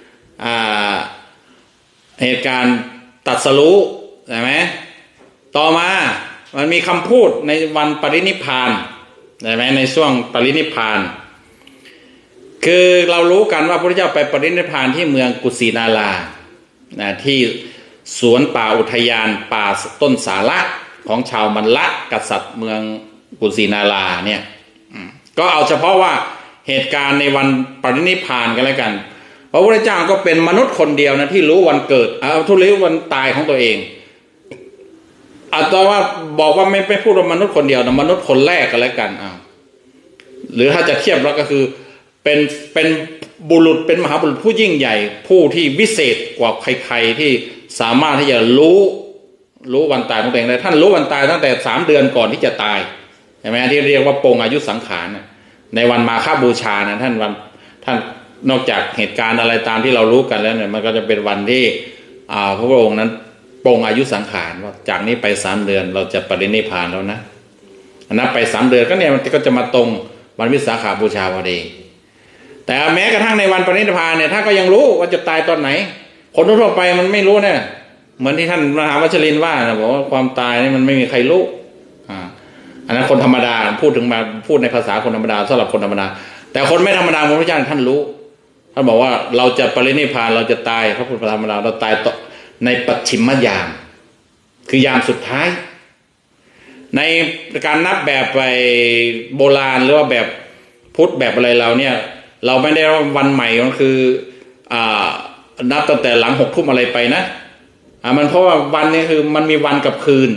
เหตุการณ์ตรัสรู้ใช่ไหมต่อมามันมีคำพูดในวันปรินิพพานใช่ไหมในช่วงปรินิพพานคือเรารู้กันว่าพระพุทธเจ้าไปปรินิพพานที่เมืองกุสินารานะที่สวนป่าอุทยานป่าต้นสาระของชาวมัลละกษัตริย์เมืองกุสินาราเนี่ยก็เอาเฉพาะว่าเหตุการณ์ในวันปรินิพพานกันแล้วกันพระพุทธเจ้าก็เป็นมนุษย์คนเดียวนะที่รู้วันเกิดเอาทุรู้วันตายของตัวเองอาตว่าบอกว่าไม่ไม่พูดว่ามนุษย์คนเดียวนะมนุษย์คนแรกกันแล้วกันอ้าวหรือถ้าจะเทียบแล้วก็คือเป็นเป็นบุรุษเป็นมหาบุรุษผู้ยิ่งใหญ่ผู้ที่วิเศษกว่าใครๆที่สามารถที่จะรู้รู้วันตายของตัวเองได้ท่านรู้วันตายตั้งแต่สามเดือนก่อนที่จะตายใช่ไหมที่เรียกว่าปงอายุสังขารในวันมาฆบูชานะท่านวันท่านนอกจากเหตุการณ์อะไรตามที่เรารู้กันแล้วเนี่ยมันก็จะเป็นวันที่พระพุทธองค์นั้นปงอายุสังขารว่าจากนี้ไปสามเดือนเราจะปรินิพพานแล้วนะนับไปสามเดือนก็เนี่ยมันก็จะมาตรงวันวิสาขบูชาพอดีแต่แม้กระทั่งในวันปรินิพพานเนี่ยท่านก็ยังรู้ว่าจะตายตอนไหนคนทั่วไปมันไม่รู้เนี่ยเหมือนที่ท่านมหาวัชรินทร์ว่านะบอกว่าความตายนี่มันไม่มีใครรู้อ่าอันนั้นคนธรรมดาพูดถึงมาพูดในภาษาคนธรรมดาสำหรับคนธรรมดาแต่คนไม่ธรรมดาพระพุทธเจ้าท่านรู้ท่านบอกว่าเราจะปรินิพพานเราจะตายพระพุทธธรรมดาเราตายในปัจฉิมยามคือยามสุดท้ายในการนับแบบไปโบราณหรือว่าแบบพุทธแบบอะไรเราเนี่ยเราไม่ได้ว่าวันใหม่ก็คืออ่านับตั้งแต่หลังหกทุ่มอะไรไปนะอ่ามันเพราะว่าวันนี้คือมันมีวันกับคืน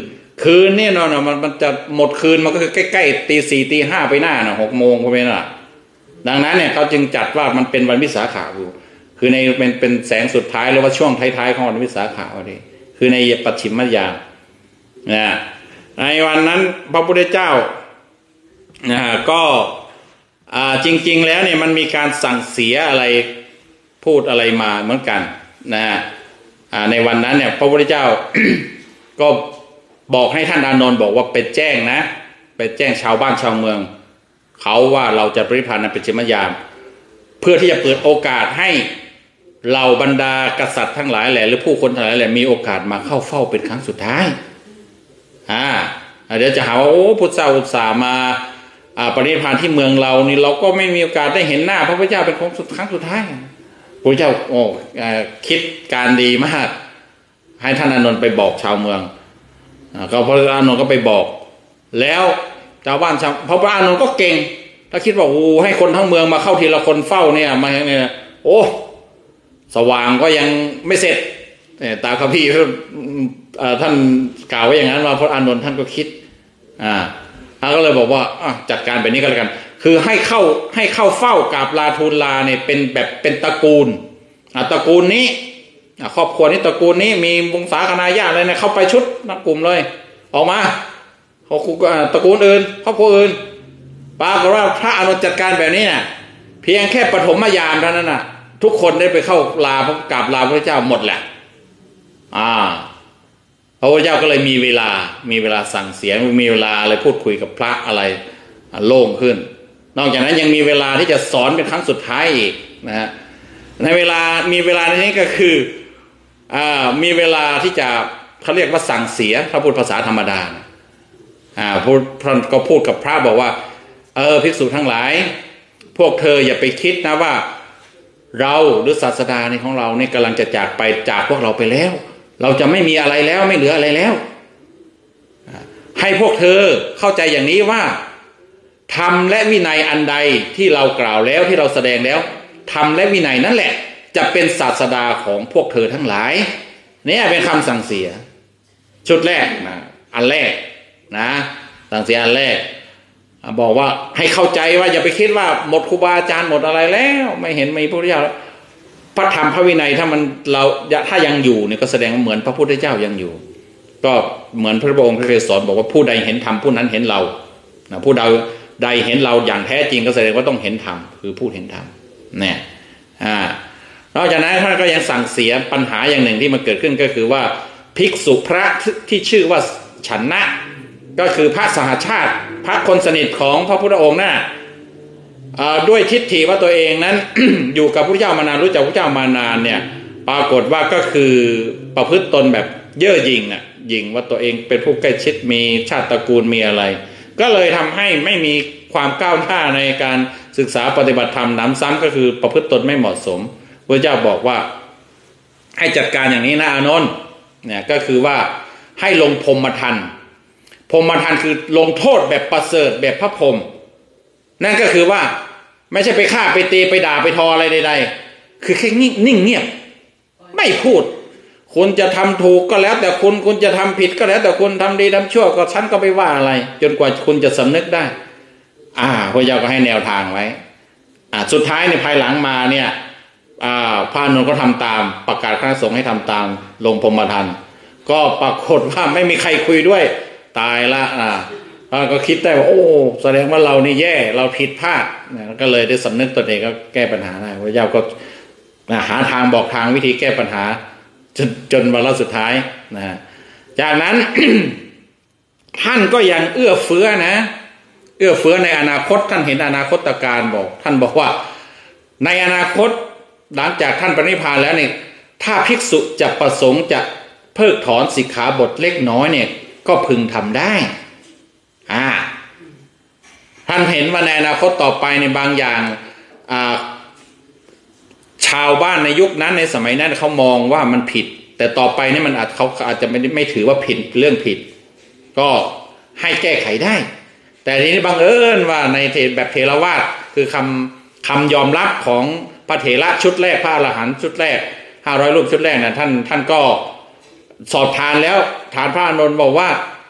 คืนนี่เนาะมันมันจะหมดคืนมันก็คือใกล้ๆตีสี่ตีห้าไปหน้าน่ะหกโมงก็เป็นน่ะดังนั้นเนี่ยเขาจึงจัดว่ามันเป็นวันวิสาขะอยู่คือในเป็นเป็นแสงสุดท้ายหรือว่าช่วงท้ายๆของวันวิสาขะพอดีคือในปัจฉิมยามนะในวันนั้นพระพุทธเจ้านะก็จริงๆแล้วเนี่ยมันมีการสั่งเสียอะไรพูดอะไรมาเหมือนกันนะในวันนั้นเนี่ยพระพุทธเจ้า ก็บอกให้ท่านอานนท์บอกว่าไปแจ้งนะไปแจ้งชาวบ้านชาวเมืองเขาว่าเราจะปรินิพพานในปัจฉิมยามเพื่อที่จะเปิดโอกาสให้เหล่าบรรดากษัตริย์ทั้งหลายแหละหรือผู้คนทั้งหลายแหละมีโอกาสมาเข้าเฝ้าเป็นครั้งสุดท้ายอ่าเดี๋ยวจะหาว่าโอ้พุทธเจ้าอุตส่าห์มาปรินิพพานที่เมืองเรานี่เราก็ไม่มีโอกาสได้เห็นหน้าพระพุทธเจ้าเป็นครั้งสุดท้ายพระพุทธเจ้าโอ้คิดการดีมากให้ท่านอานนท์ไปบอกชาวเมืองก็พระอานนท์ก็ไปบอกแล้วชาวบ้านชาวพระอานนท์ก็เก่งถ้าคิดว่าโอ้ให้คนทั้งเมืองมาเข้าทีละคนเฝ้าเนี่ยมาเนี่ยโอ้สว่างก็ยังไม่เสร็จตาขพี่ท่านกล่าวไว้อย่างนั้นว่าพระอานนท์ท่านก็คิดอ่าท่านก็เลยบอกว่าจัดการแบบนี้ก็แล้วกันคือให้เข้าให้เข้าเฝ้ากราบลาทูลลาเนี่ยเป็นแบบเป็นตระกูลตระกูลนี้ครอบครัวนี้ตระกูลนี้มีวงศาคณาญาติอะไรเนี่ยเข้าไปชุดนักกลุ่มเลยออกมาเขาตระกูลอื่นครอบครัวอื่นปรากฏว่าพระอานนท์จัดการแบบนี้น่ะเพียงแค่ปฐมยามเท่านั้นน่ะทุกคนได้ไปเข้าลาพระกราบลาพระเจ้าหมดแหละอ่าพระพุทธเจ้าก็เลยมีเวลามีเวลาสั่งเสียงมีเวลาอะไรพูดคุยกับพระอะไรโล่งขึ้นนอกจากนั้นยังมีเวลาที่จะสอนเป็นครั้งสุดท้ายอีกนะฮะในเวลามีเวลาในนี้ก็คืออ่ามีเวลาที่จะเขาเรียกว่าสั่งเสียพระพุทธภาษาธรรมดาอ่าพูดก็พูดกับพระบอกว่าเออภิกษุทั้งหลายพวกเธออย่าไปคิดนะว่าเราหรือศาสดาในของเราเนี่ยกำลังจะจากไปจากพวกเราไปแล้วเราจะไม่มีอะไรแล้วไม่เหลืออะไรแล้วให้พวกเธอเข้าใจอย่างนี้ว่าธรรมและวินัยอันใดที่เรากล่าวแล้วที่เราแสดงแล้วธรรมและวินัยนั่นแหละจะเป็นศาสดาของพวกเธอทั้งหลายนี่เป็นคำสั่งเสียชุดแรกนะอันแรกนะสั่งเสียอันแรกบอกว่าให้เข้าใจว่าอย่าไปคิดว่าหมดครูบาอาจารย์หมดอะไรแล้วไม่เห็นมีพระพุทธเจ้าพระธรรมพระวินัยถ้ามันเราถ้ายังอยู่เนี่ยก็แสดงว่าเหมือนพระพุทธเจ้ายังอยู่ก็เหมือนพระองค์เคยสอนบอกว่าผู้ใดเห็นธรรมผู้นั้นเห็นเรานะผู้ใดใดเห็นเราอย่างแท้จริงก็แสดงว่าต้องเห็นธรรมคือผู้เห็นธรรมเนี่ยอ่านอกจากนั้นท่านก็ยังสั่งเสียปัญหาอย่างหนึ่งที่มันเกิดขึ้นก็คือว่าภิกษุพระที่ชื่อว่าฉันนะก็คือพระสหชาติพระคนสนิทของพระพุทธองค์น่ะด้วยทิฏฐิว่าตัวเองนั้น อยู่กับพระพุทธเจ้ามานานรู้จักพระพุทธเจ้ามานานเนี่ยปรากฏว่าก็คือประพฤติตนแบบเย่อหยิ่งอ่ะหยิ่งว่าตัวเองเป็นผู้ใกล้ชิดมีชาติตระกูลมีอะไรก็เลยทำให้ไม่มีความก้าวหน้าในการศึกษาปฏิบัติธรรมน้ำซ้ำก็คือประพฤติตนไม่เหมาะสมพระเจ้าบอกว่าให้จัดการอย่างนี้นะอานนท์เนี่ยก็คือว่าให้ลงพรหมทัณฑ์พรหมทัณฑ์คือลงโทษแบบประเสริฐแบบพระพรหมนั่นก็คือว่าไม่ใช่ไปฆ่าไปตีไปด่าไปทออะไรใดๆคือแค่นิ่งเงียบไม่พูดคุณจะทำถูกก็แล้วแต่คุณคุณจะทำผิดก็แล้วแต่คุณทำดีทำชั่วก็ฉันก็ไม่ว่าอะไรจนกว่าคุณจะสำนึกได้อ่าพระเจ้าก็ให้แนวทางไว้อ่าสุดท้ายในภายหลังมาเนี่ยอ่าพระอานนท์ก็ทำตามประกาศคณะสงฆ์ให้ทำตามลงพรหมทัณฑ์ก็ปรากฏว่าไม่มีใครคุยด้วยตายละอ่าก็คิดได้ว่าโอ้แสดงว่าเรานี่แย่เราผิดพลาดนะก็เลยได้สำนึกตนเองก็แก้ปัญหาได้พระเจ้าก็หาทางบอกทางวิธีแก้ปัญหาจนจนวาระสุดท้ายนะจากนั้น ท่านก็ยังเอื้อเฟื้อนะเอื้อเฟื้อในอนาคตท่านเห็นอนาคตการบอกท่านบอกว่าในอนาคตหลังจากท่านปรินิพพานแล้วเนี่ยถ้าภิกษุจะประสงค์จะเพิกถอนสิกขาบทเล็กน้อยเนี่ยก็พึงทำได้อ่าท่านเห็นว่าในอนาคตต่อไปในบางอย่างอ่าชาวบ้านในยุคนั้นในสมัยนั้นเขามองว่ามันผิดแต่ต่อไปนี่มันอาจเขาอาจจะไม่ไม่ถือว่าผิดเรื่องผิดก็ให้แก้ไขได้แต่ทีนี้บังเอิญว่าในเทศแบบเทรวาสคือคำคำยอมรับของพระเถระชุดแรกพระอรหันต์ชุดแรกห้าร้อยรูปชุดแรกนะท่านท่านก็สอบทานแล้วฐานพระอานนท์บอกว่า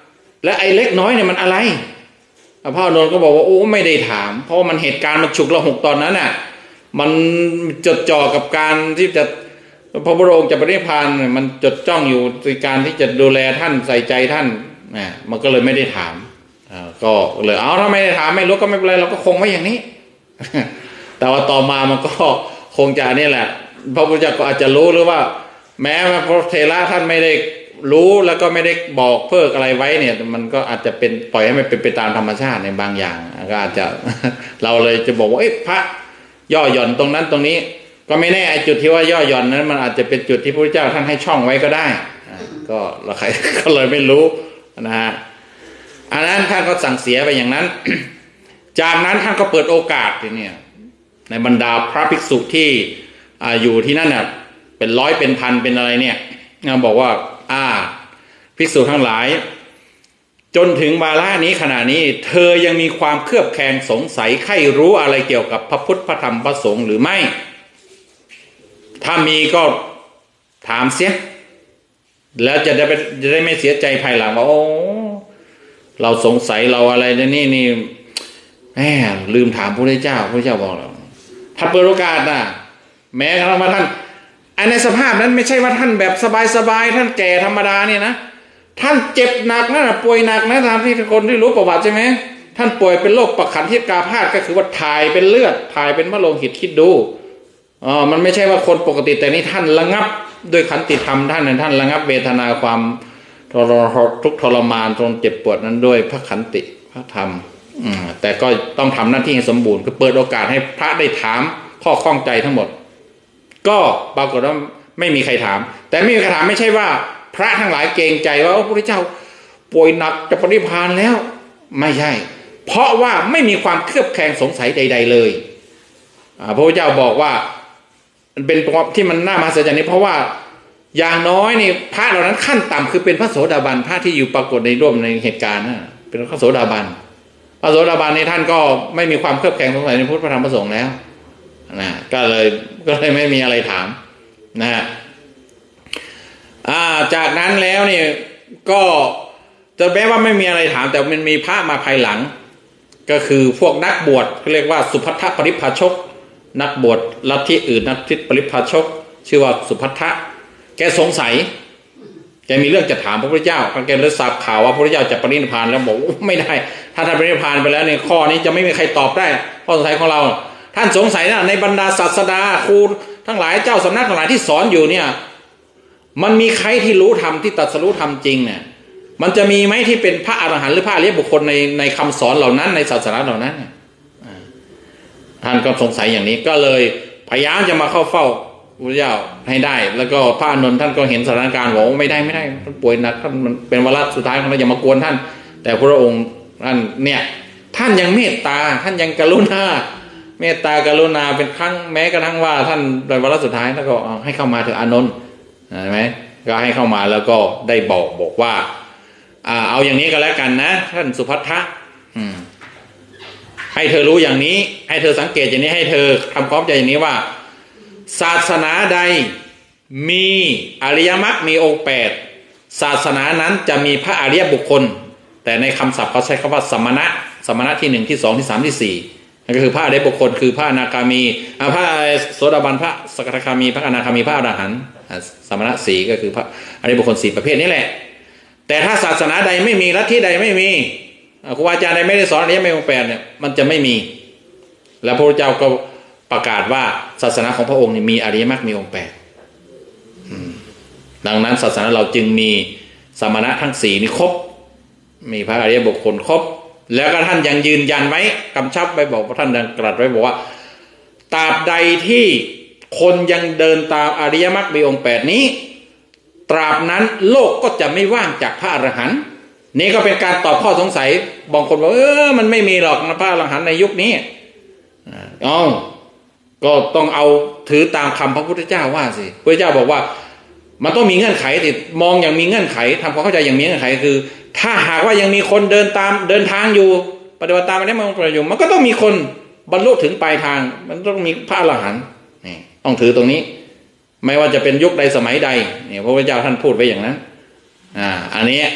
และไอ้เล็กน้อยเนี่ยมันอะไรพระอานนท์ก็บอกว่าโอ้ไม่ได้ถามเพราะมันเหตุการณ์มันฉุกละหุกตอนนั้นน่ะมันจดจ่อกับการที่จะพระพุทธองค์จะปรินิพพานมันจดจ้องอยู่ในการที่จะดูแลท่านใส่ใจท่านนะมันก็เลยไม่ได้ถามก็เลยเอาถ้าไม่ได้ถามไม่รู้ก็ไม่เป็นไรเราก็คงไว้อย่างนี้ แต่ว่าต่อมามันก็คงจะนี่แหละพระพุทธเจ้าก็อาจจะรู้หรือว่าแม้พระเถระท่านไม่ได้รู้แล้วก็ไม่ได้บอกเพิกอะไรไว้เนี่ยมันก็อาจจะเป็นปล่อยให้มันเป็นไปตามธรรมชาติในบางอย่างก็อาจจะ เราเลยจะบอกว่าเอ้ยพระย่อหย่อนตรงนั้นตรงนี้ก็ไม่แน่ไอ้จุดที่ว่าย่อหย่อนนั้นมันอาจจะเป็นจุดที่พระพุทธเจ้าท่านให้ช่องไว้ก็ได้ก็เราใคร ก็เลยไม่รู้นะฮะอันนั้นท่านก็สั่งเสียไปอย่างนั้น จากนั้นท่านก็เปิดโอกาสเนี่ยในบรรดาพระภิกษุที่อยู่ที่นั่นน่ะเป็นร้อยเป็นพันเป็นอะไรเนี่ยบอกว่าอ่าภิกษุทั้งหลายจนถึงวาระนี้ขณะนี้เธอยังมีความเครือบแคลงสงสัยใคร่รู้อะไรเกี่ยวกับพระพุทธพระธรรมพระสงฆ์หรือไม่ถ้ามีก็ถามเสียแล้วจะได้จะได้ไม่เสียใจภายหลังว่าโอ้เราสงสัยเราอะไรนี่นี่แหมลืมถามพระพุทธเจ้าพระพุทธเจ้าบอกเราถ้าเปิดโอกาสนะแม้กระทั่งว่าท่านในสภาพนั้นไม่ใช่ว่าท่านแบบสบายๆท่านแก่ธรรมดาเนี่ยนะท่านเจ็บหนักนะป่วยหนักนะตามที่คนที่รู้ประวัติใช่ไหมท่านป่วยเป็นโรคปะขันธิกาพาธก็คือว่าถ่ายเป็นเลือดถ่ายเป็นมะโรงหิตคิดดูอ๋อมันไม่ใช่ว่าคนปกติแต่นี่ท่านระงับด้วยขันติธรรมท่านนั้นท่านระงับเวทนาความทุกข์ทรมานทนเจ็บปวดนั้นด้วยพระขันติพระธรรมอืมแต่ก็ต้องทำหน้าที่ให้สมบูรณ์คือเปิดโอกาสให้พระได้ถามข้อข้องใจทั้งหมดก็ปรากฏว่าไม่มีใครถามแต่ไม่มีใครถามไม่ใช่ว่าพระทั้งหลายเกรงใจว่าพระพุทธเจ้าป่วยหนักจะปรินิพพานแล้วไม่ใช่เพราะว่าไม่มีความเครือบแคลงสงสัยใดๆเลยพระพุทธเจ้าบอกว่ามันเป็นที่มันน่ามหัศจรรย์นี้เพราะว่าอย่างน้อยนี่พระเหล่านั้นขั้นต่ำคือเป็นพระโสดาบันพระที่อยู่ปรากฏในร่วมในเหตุการณ์นะเป็นพระโสดาบันพระโสดาบันในท่านก็ไม่มีความเครือบแคลงสงสัยในพุทธพระธรรมพระสงฆ์แล้วนะก็เลยก็เลยไม่มีอะไรถามนะฮะจากนั้นแล้วเนี่ยก็จะแม้ว่าไม่มีอะไรถามแต่มันมีพระมาภายหลังก็คือพวกนักบวชเขาเรียกว่าสุภัททปริพพาชกนักบวชลัทธิอื่นนักทิศปริพพาชกชื่อว่าสุภัททะแกสงสัยแกมีเรื่องจะถามพระพุทธเจ้าแกเลยทราบข่าวว่าพระพุทธเจ้าจะปรินิพพานแล้วบอกไม่ได้ถ้าท่านปรินิพพานไปแล้วในข้อนี้จะไม่มีใครตอบได้ข้อสงสัยของเราท่านสงสัยนะในบรรดาศาสดาครูทั้งหลายเจ้าสำนักทั้งหลายที่สอนอยู่เนี่ยมันมีใครที่รู้ธรรมที่ตรัสรู้ธรรมจริงเนี่ยมันจะมีไหมที่เป็นพระอรหันต์หรือพระอริยบุคคลในในคำสอนเหล่านั้นในศาสนาเหล่านั้นท่านก็สงสัยอย่างนี้ก็เลยพยายามจะมาเข้าเฝ้าพระเจ้าให้ได้แล้วก็พระอานนท์ท่านก็เห็นสถานการณ์บอกว่าไม่ได้ไม่ได้ท่านป่วยหนักท่านมันเป็นวาระสุดท้ายของเราอย่ามากวนท่านแต่พระองค์ท่านเนี่ยท่านยังเมตตาท่านยังกรุณาเมตตากรุณาเป็นครั้งแม้กระทั่งว่าท่านในวาระสุดท้ายแล้วก็ให้เข้ามาเถอะอานนท์ใช่ไหมก็ให้เข้ามาแล้วก็ได้บอกบอกว่าอ่าเอาอย่างนี้ก็แล้วกันนะท่านสุภัททะอืมให้เธอรู้อย่างนี้ให้เธอสังเกตอย่างนี้ให้เธอทำความเข้าใจอย่างนี้ว่าศาสนาใดมีอริยมรรคมีองค์แปดศาสนานั้นจะมีพระอริยบุคคลแต่ในคำศัพท์เขาใช้คำว่าสมณะสมณะที่หนึ่งที่สองที่สามที่สี่นั่นก็คือพระอริยบุคคลคือพระอนาคามีพระโสดาบันพระสกทาคามีพระอนาคามีพระอรหันต์สมณะสี่ก็คือพระอริยบุคคลสี่ประเภทนี้แหละแต่ถ้าศาสนาใดไม่มีลัทธิใดไม่มีครูอาจารย์ใดไม่ได้สอนอริยมรรคองค์แปดเนี่ยมันจะไม่มีแล้วพระพุทธเจ้าก็ประกาศว่าศาสนาของพระองค์นี่มีอริยมรรคมีองค์แปดดังนั้นศาสนาเราจึงมีสมณะทั้งสี่นี่ครบมีพระอริยบุคคลครบแล้วก็ท่านยังยืนยันไว้กำชับไว้บอกว่าท่านยังตรัสไว้บอกว่าตราบใดที่คนยังเดินตามอริยมรรคมีองค์แปดนี้ตราบนั้นโลกก็จะไม่ว่างจากพระอรหันต์นี่ก็เป็นการตอบข้อสงสัยบางคนบอกเออมันไม่มีหรอกนะพระอรหันต์ในยุคนี้อ๋อก็ต้องเอาถือตามคำพระพุทธเจ้าว่าสิพระพุทธเจ้าบอกว่ามันต้องมีเงื่อนไขติดมองอย่างมีเงื่อนไขทำความเข้าใจอย่างมีเงื่อนไขคือถ้าหากว่ายังมีคนเดินตามเดินทางอยู่ปฏิบัติตามอันนี้มันประโยชน์มันก็ต้องมีคนบรรลุถึงปลายทางมันต้องมีพระอรหันต์นี่ต้องถือตรงนี้ไม่ว่าจะเป็นยุคใดสมัยใดเนี่ยพระพุทธเจ้าท่านพูดไว้อย่างนั้นอ่าอันนี้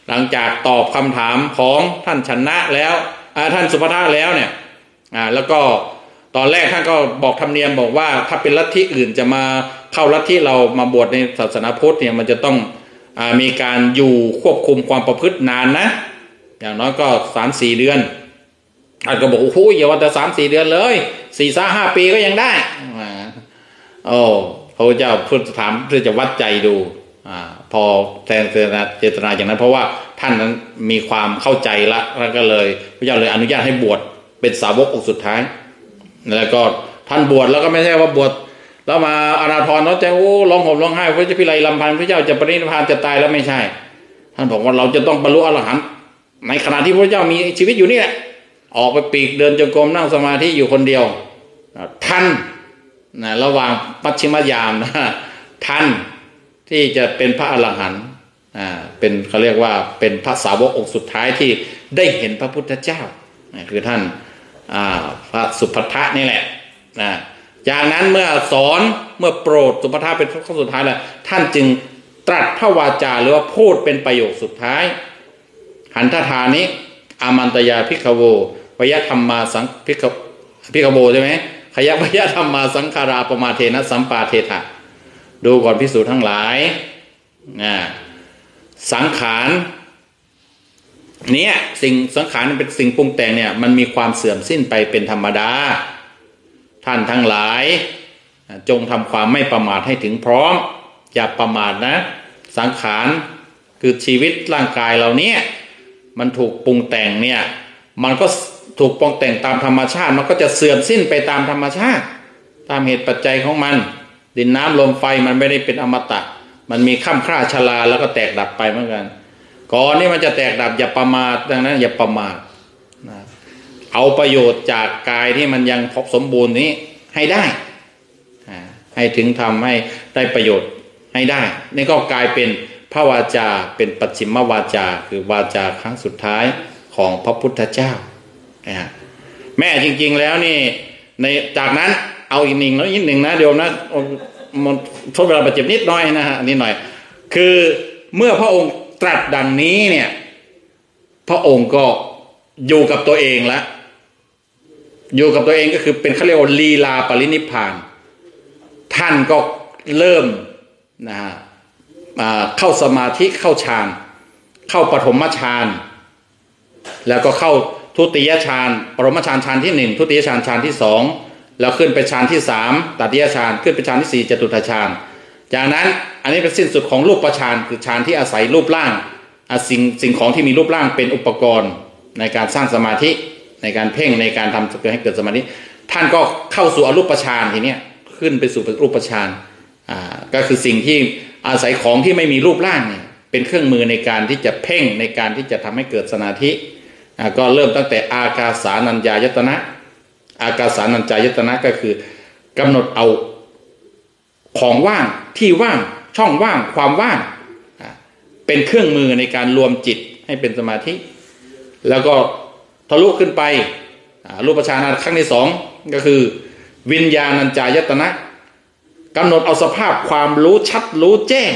หลังจากตอบคำถามของท่านชนะแล้วท่านสุภัททะแล้วเนี่ยแล้วก็ตอนแรกท่านก็บอกธรรมเนียมบอกว่าถ้าเป็นลัทธิอื่นจะมาเข้าลัทธิเรามาบวชในศาสนาพุทธเนี่ยมันจะต้องอามีการอยู่ควบคุมความประพฤตินานนะอย่างน้อยก็สามสี่เดือนท่านก็บอกโอ้โหอย่าว่าแต่สามสี่เดือนเลยสี่สามห้าปีก็ยังได้โอ้พระพุทธเจ้าพูดถามเพื่อจะวัดใจดูอ่าพอแทนเจตนาเจตนาอย่างนั้นเพราะว่าท่านนั้นมีความเข้าใจละแล้วก็เลยพระเจ้าเลยอนุญาตให้บวชเป็นสาวกองค์สุดท้ายแล้วก็ท่านบวชแล้วก็ไม่ใช่ว่าบวชแล้วมาอาราธรเนาะใจโอ้ร้องห่มร้องไห้พระเจ้าพิไลลำพันพระเจ้าจะปรินิพพานจะตายแล้วไม่ใช่ท่านบอกว่าเราจะต้องบรรลุอรหันต์ในขณะที่พระเจ้ามีชีวิตอยู่นี่แหละออกไปปีกเดินจงกรมนั่งสมาธิอยู่คนเดียวท่านนะระหว่างปัจฉิมยามนะท่านที่จะเป็นพระอรหันต์อ่าเป็นเขาเรียกว่าเป็นพระสาวกองค์สุดท้ายที่ได้เห็นพระพุทธเจ้าคือท่านอ่าพระสุภัททะนี่แหละนะจากนั้นเมื่อสอนเมื่อโปรดสุภัททะเป็นข้อสุดท้ายแล้วท่านจึงตรัสพระวาจาหรือว่าพูดเป็นประโยคสุดท้ายหันทธานิอามันตยาภิกขโววยธรรมมาสังภิกขภิกขโวใช่ไหมขยะวยธรรมมาสังขาราปมาเทนะสัมปาเทถะดูก่อนภิกษุทั้งหลายนะสังขารเนี้ยสิ่งสังขารเป็นสิ่งปรุงแต่งเนี่ยมันมีความเสื่อมสิ้นไปเป็นธรรมดาท่านทั้งหลายจงทำความไม่ประมาทให้ถึงพร้อมอย่าประมาทนะสังขารคือชีวิตร่างกายเราเนี่ยมันถูกปรุงแต่งเนี่ยมันก็ถูกปรุงแต่งตามธรรมชาติมันก็จะเสื่อมสิ้นไปตามธรรมชาติตามเหตุปัจจัยของมันดินน้ำลมไฟมันไม่ได้เป็นอมตะมันมีค่ำคร่าชราแล้วก็แตกดับไปเหมือนกันก่อนนี่มันจะแตกดับอย่าประมาทดังนั้นอย่าประมาทนะเอาประโยชน์จากกายที่มันยังพบสมบูรณ์นี้ให้ได้ให้ถึงทำให้ได้ประโยชน์ให้ได้นี่ก็กลายเป็นพระวาจาเป็นปัจฉิมวาจาคือวาจาครั้งสุดท้ายของพระพุทธเจ้านะฮะแม่จริงๆแล้วนี่ในจากนั้นเอาอีกหนึ่งแล้วอีกหนึ่งนะเดี๋ยวนะมันทดเวลาบาดเจ็บนิดหน่อยนะฮะนิดหน่อยคือเมื่อพระองค์ตรัสดังนี้เนี่ยพระองค์ก็อยู่กับตัวเองแล้วอยู่กับตัวเองก็คือเป็นเขาเรียกว่าลีลาปรินิพพานท่านก็เริ่มนะฮะเข้าสมาธิเข้าฌานเข้าปฐมฌานแล้วก็เข้าทุติยฌานปรมฌานฌานที่หนึ่งทุติยฌานฌานที่สองแล้วขึ้นไปฌานที่สามตติยฌานขึ้นไปฌานที่สี่จตุตถฌานจากนั้นอันนี้เป็นสิ้นสุดของรูปฌานคือฌานที่อาศัยรูปร่างสิ่งสิ่งของที่มีรูปร่างเป็นอุปกรณ์ในการสร้างสมาธิในการเพ่งในการทำให้เกิดสมาธิท่านก็เข้าสู่อรูปฌานทีเนี้ยขึ้นไปสู่รูปฌานอ่าก็คือสิ่งที่อาศัยของที่ไม่มีรูปร่างเนี่ยเป็นเครื่องมือในการที่จะเพ่งในการที่จะทำให้เกิดสมาธิอ่าก็เริ่มตั้งแต่อากาสานัญญายตนะอากาสานัญจายตนะก็คือกำหนดเอาของว่างที่ว่างช่องว่างความว่างเป็นเครื่องมือในการรวมจิตให้เป็นสมาธิแล้วก็ทะลุขึ้นไปรูปฌานครั้งที่สองก็คือวิญญาณัญจายตนะกำหนดเอาสภาพความรู้ชัดรู้แจ้ง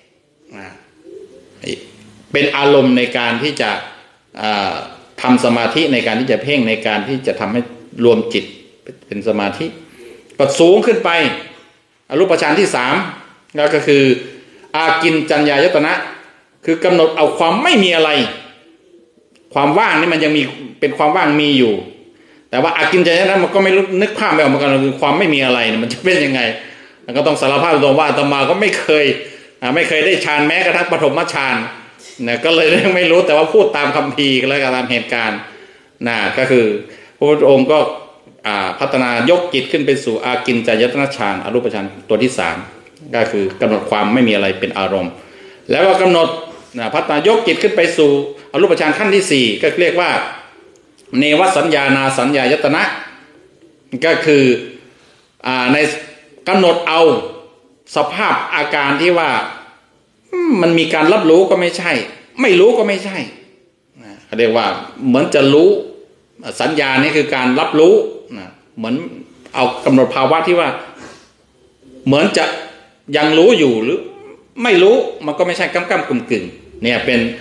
เป็นอารมณ์ในการที่จะทำสมาธิในการที่จะเพ่งในการที่จะทำให้รวมจิตเป็นสมาธิก็สูงขึ้นไปอรูปฌานที่สามก็คืออากินจัญญายตนะคือกำหนดเอาความไม่มีอะไรความว่างนี่มันยังมีเป็นความว่างมีอยู่แต่ว่าอากินจัญญายตนะมันก็ไม่รู้นึกภาพไม่ออกเหมือนกันคือความไม่มีอะไรมันจะเป็นยังไงมันก็ต้องสารภาพตรงว่าอาตมาก็ไม่เคยไม่เคยได้ฌานแม้กระทั่งปฐมฌานนะก็เลยไม่รู้แต่ว่าพูดตามคัมภีร์และตามเหตุการณ์นะก็คือพระพุทธองค์ก็พัฒนายกจิตขึ้นไปสู่อากินจัญญายตนะฌานอรูปฌานตัวที่สามก็คือกำหนดความไม่มีอะไรเป็นอารมณ์แล้วก็กำหนดพัฒนายกจิตขึ้นไปสู่อรูปฌานขั้นที่สี่ก็เรียกว่าเนวสัญญานาสัญญายตนะก็คือในกำหนดเอาสภาพอาการที่ว่ามันมีการรับรู้ก็ไม่ใช่ไม่รู้ก็ไม่ใช่เขาเรียกว่าเหมือนจะรู้สัญญานี่คือการรับรู้เหมือนเอากำหนดภาวะที่ว่าเหมือนจะยังรู้อยู่หรือไม่รู้มันก็ไม่ใช่ก้ำก้ำกึ่งกึ่งเนี่ยเป็น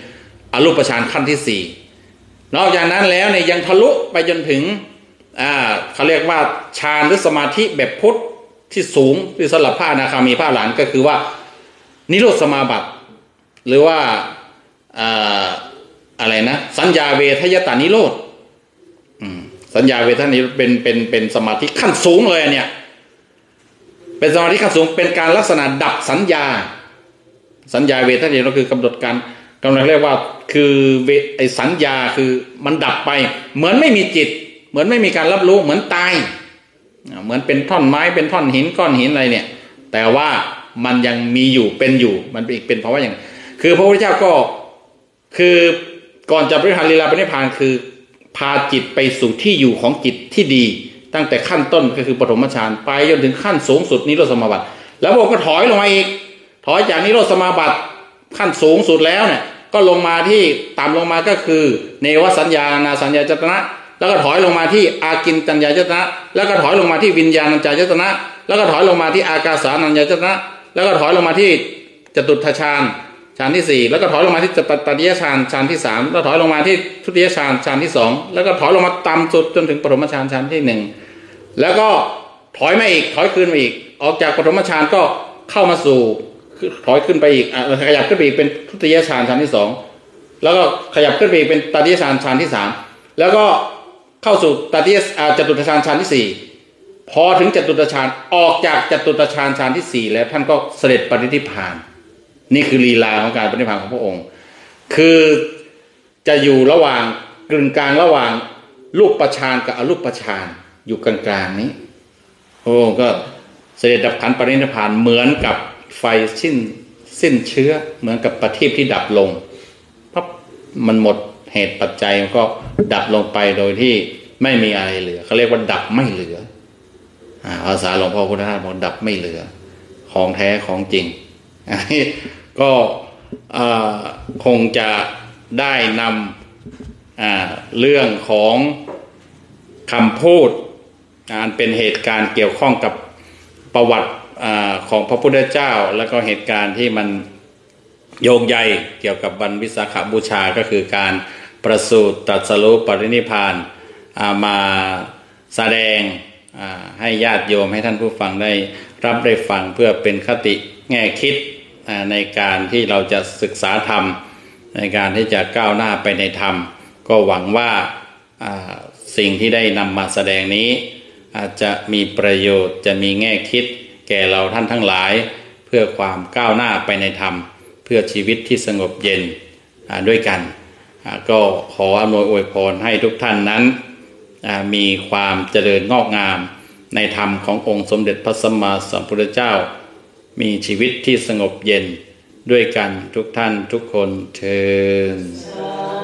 อรูปฌานขั้นที่สี่นอกจากนั้นแล้วเนี่ยยังทะลุไปจนถึงอ่าเขาเรียกว่าฌานหรือสมาธิแบบพุทธที่สูงที่สำหรับพระอนาคามีพระอรหันต์ก็คือว่านิโรธสมาบัติหรือว่าอ่าอะไรนะสัญญาเวทยตานิโรธสัญญาเวทนี้เป็นเป็นเป็นสมาธิขั้นสูงเลยเนี่ยเป็นสมาธิขั้นสูงเป็นการลักษณะดับสัญญาสัญญาเวทนี้ก็คือกำหนดการกำลังเรียกว่าคือไอสัญญาคือมันดับไปเหมือนไม่มีจิตเหมือนไม่มีการรับรู้เหมือนตายเหมือนเป็นท่อนไม้เป็นท่อนหินก้อนหินอะไรเนี่ยแต่ว่ามันยังมีอยู่เป็นอยู่มันเป็นเป็นเพราะว่าอย่างคือพระพุทธเจ้าก็คือก่อนจะปริหารลีลาปณิพพานคือพาจิตไปสู่ที่อยู่ของจิตที่ดีตั้งแต่ขั้นต้นก็คือปฐมฌานไปจนถึงขั้นสูงสุดนิโรธสมาบัติแล้วพระองค์ก็ถอยลงมาอีกถอยจากนิโรธสมาบัติขั้นสูงสุดแล้วเนี่ยก็ลงมาที่ต่ำลงมาก็คือเนวสัญญานาสัญญาจตนะแล้วก็ถอยลงมาที่อากินจัญญาจตนะแล้วก็ถอยลงมาที่วิญญาณัญจตนะแล้วก็ถอยลงมาที่อากาสานัญจตนะแล้วก็ถอยลงมาที่จตุตถฌานฌานที่สี่แล้วก็ถอยลงมาที่ตติยฌานฌานที่สามแล้วถอยลงมาที่ทุติยฌานฌานที่สองแล้วก็ถอยลงมาต่ำสุดจนถึงปฐมฌานฌานที่หนึ่งแล้วก็ถอยมาอีกถอยคืนมาอีกออกจากปฐมฌานก็เข้ามาสู่ถอยขึ้นไปอีกขยับขึ้นไปอีกเป็นทุติยฌานฌานที่สองแล้วก็ขยับขึ้นไปอีกเป็นตติยฌานฌานที่สามแล้วก็เข้าสู่ตติยจตุตถฌานฌานที่สี่พอถึงจตุตถฌานออกจากจตุตถฌานฌานที่สี่แล้วท่านก็เสด็จปรินิพพานนี่คือลีลาของการปรินิพพานของพระองค์คือจะอยู่ระหว่างกึ่งกลางระหว่างรูปฌานกับอรูปฌานอยู่กลางๆนี้โอ้ก็เสด็จดับขันธ์ปรินิพพานเหมือนกับไฟสิ้นสิ้นเชื้อเหมือนกับประทีปที่ดับลงปั๊บมันหมดเหตุปัจจัยมันก็ดับลงไปโดยที่ไม่มีอะไรเหลือเขาเรียกว่าดับไม่เหลืออ่าภาษาหลวงพ่อพุทธทาสบอกดับไม่เหลือของแท้ของจริงอันนี้ก็คงจะได้นำเรื่องของคำพูดอันเป็นเหตุการณ์เกี่ยวข้องกับประวัติของพระพุทธเจ้าแล้วก็เหตุการณ์ที่มันโยงใยเกี่ยวกับวันวิสาขบูชาก็คือการประสูติตรัสรู้ปรินิพพานมาแสดงให้ญาติโยมให้ท่านผู้ฟังได้รับได้ฟังเพื่อเป็นคติแง่คิดในการที่เราจะศึกษาธรรมในการที่จะก้าวหน้าไปในธรรมก็หวังว่าสิ่งที่ได้นำมาแสดงนี้อาจจะมีประโยชน์จะมีแง่คิดแก่เราท่านทั้งหลายเพื่อความก้าวหน้าไปในธรรมเพื่อชีวิตที่สงบเย็นด้วยกันก็ขออำนวยอวยพรให้ทุกท่านนั้นมีความเจริญงอกงามในธรรมขององค์สมเด็จพระสัมมาสัมพุทธเจ้ามีชีวิตที่สงบเย็นด้วยกันทุกท่านทุกคนเทอญ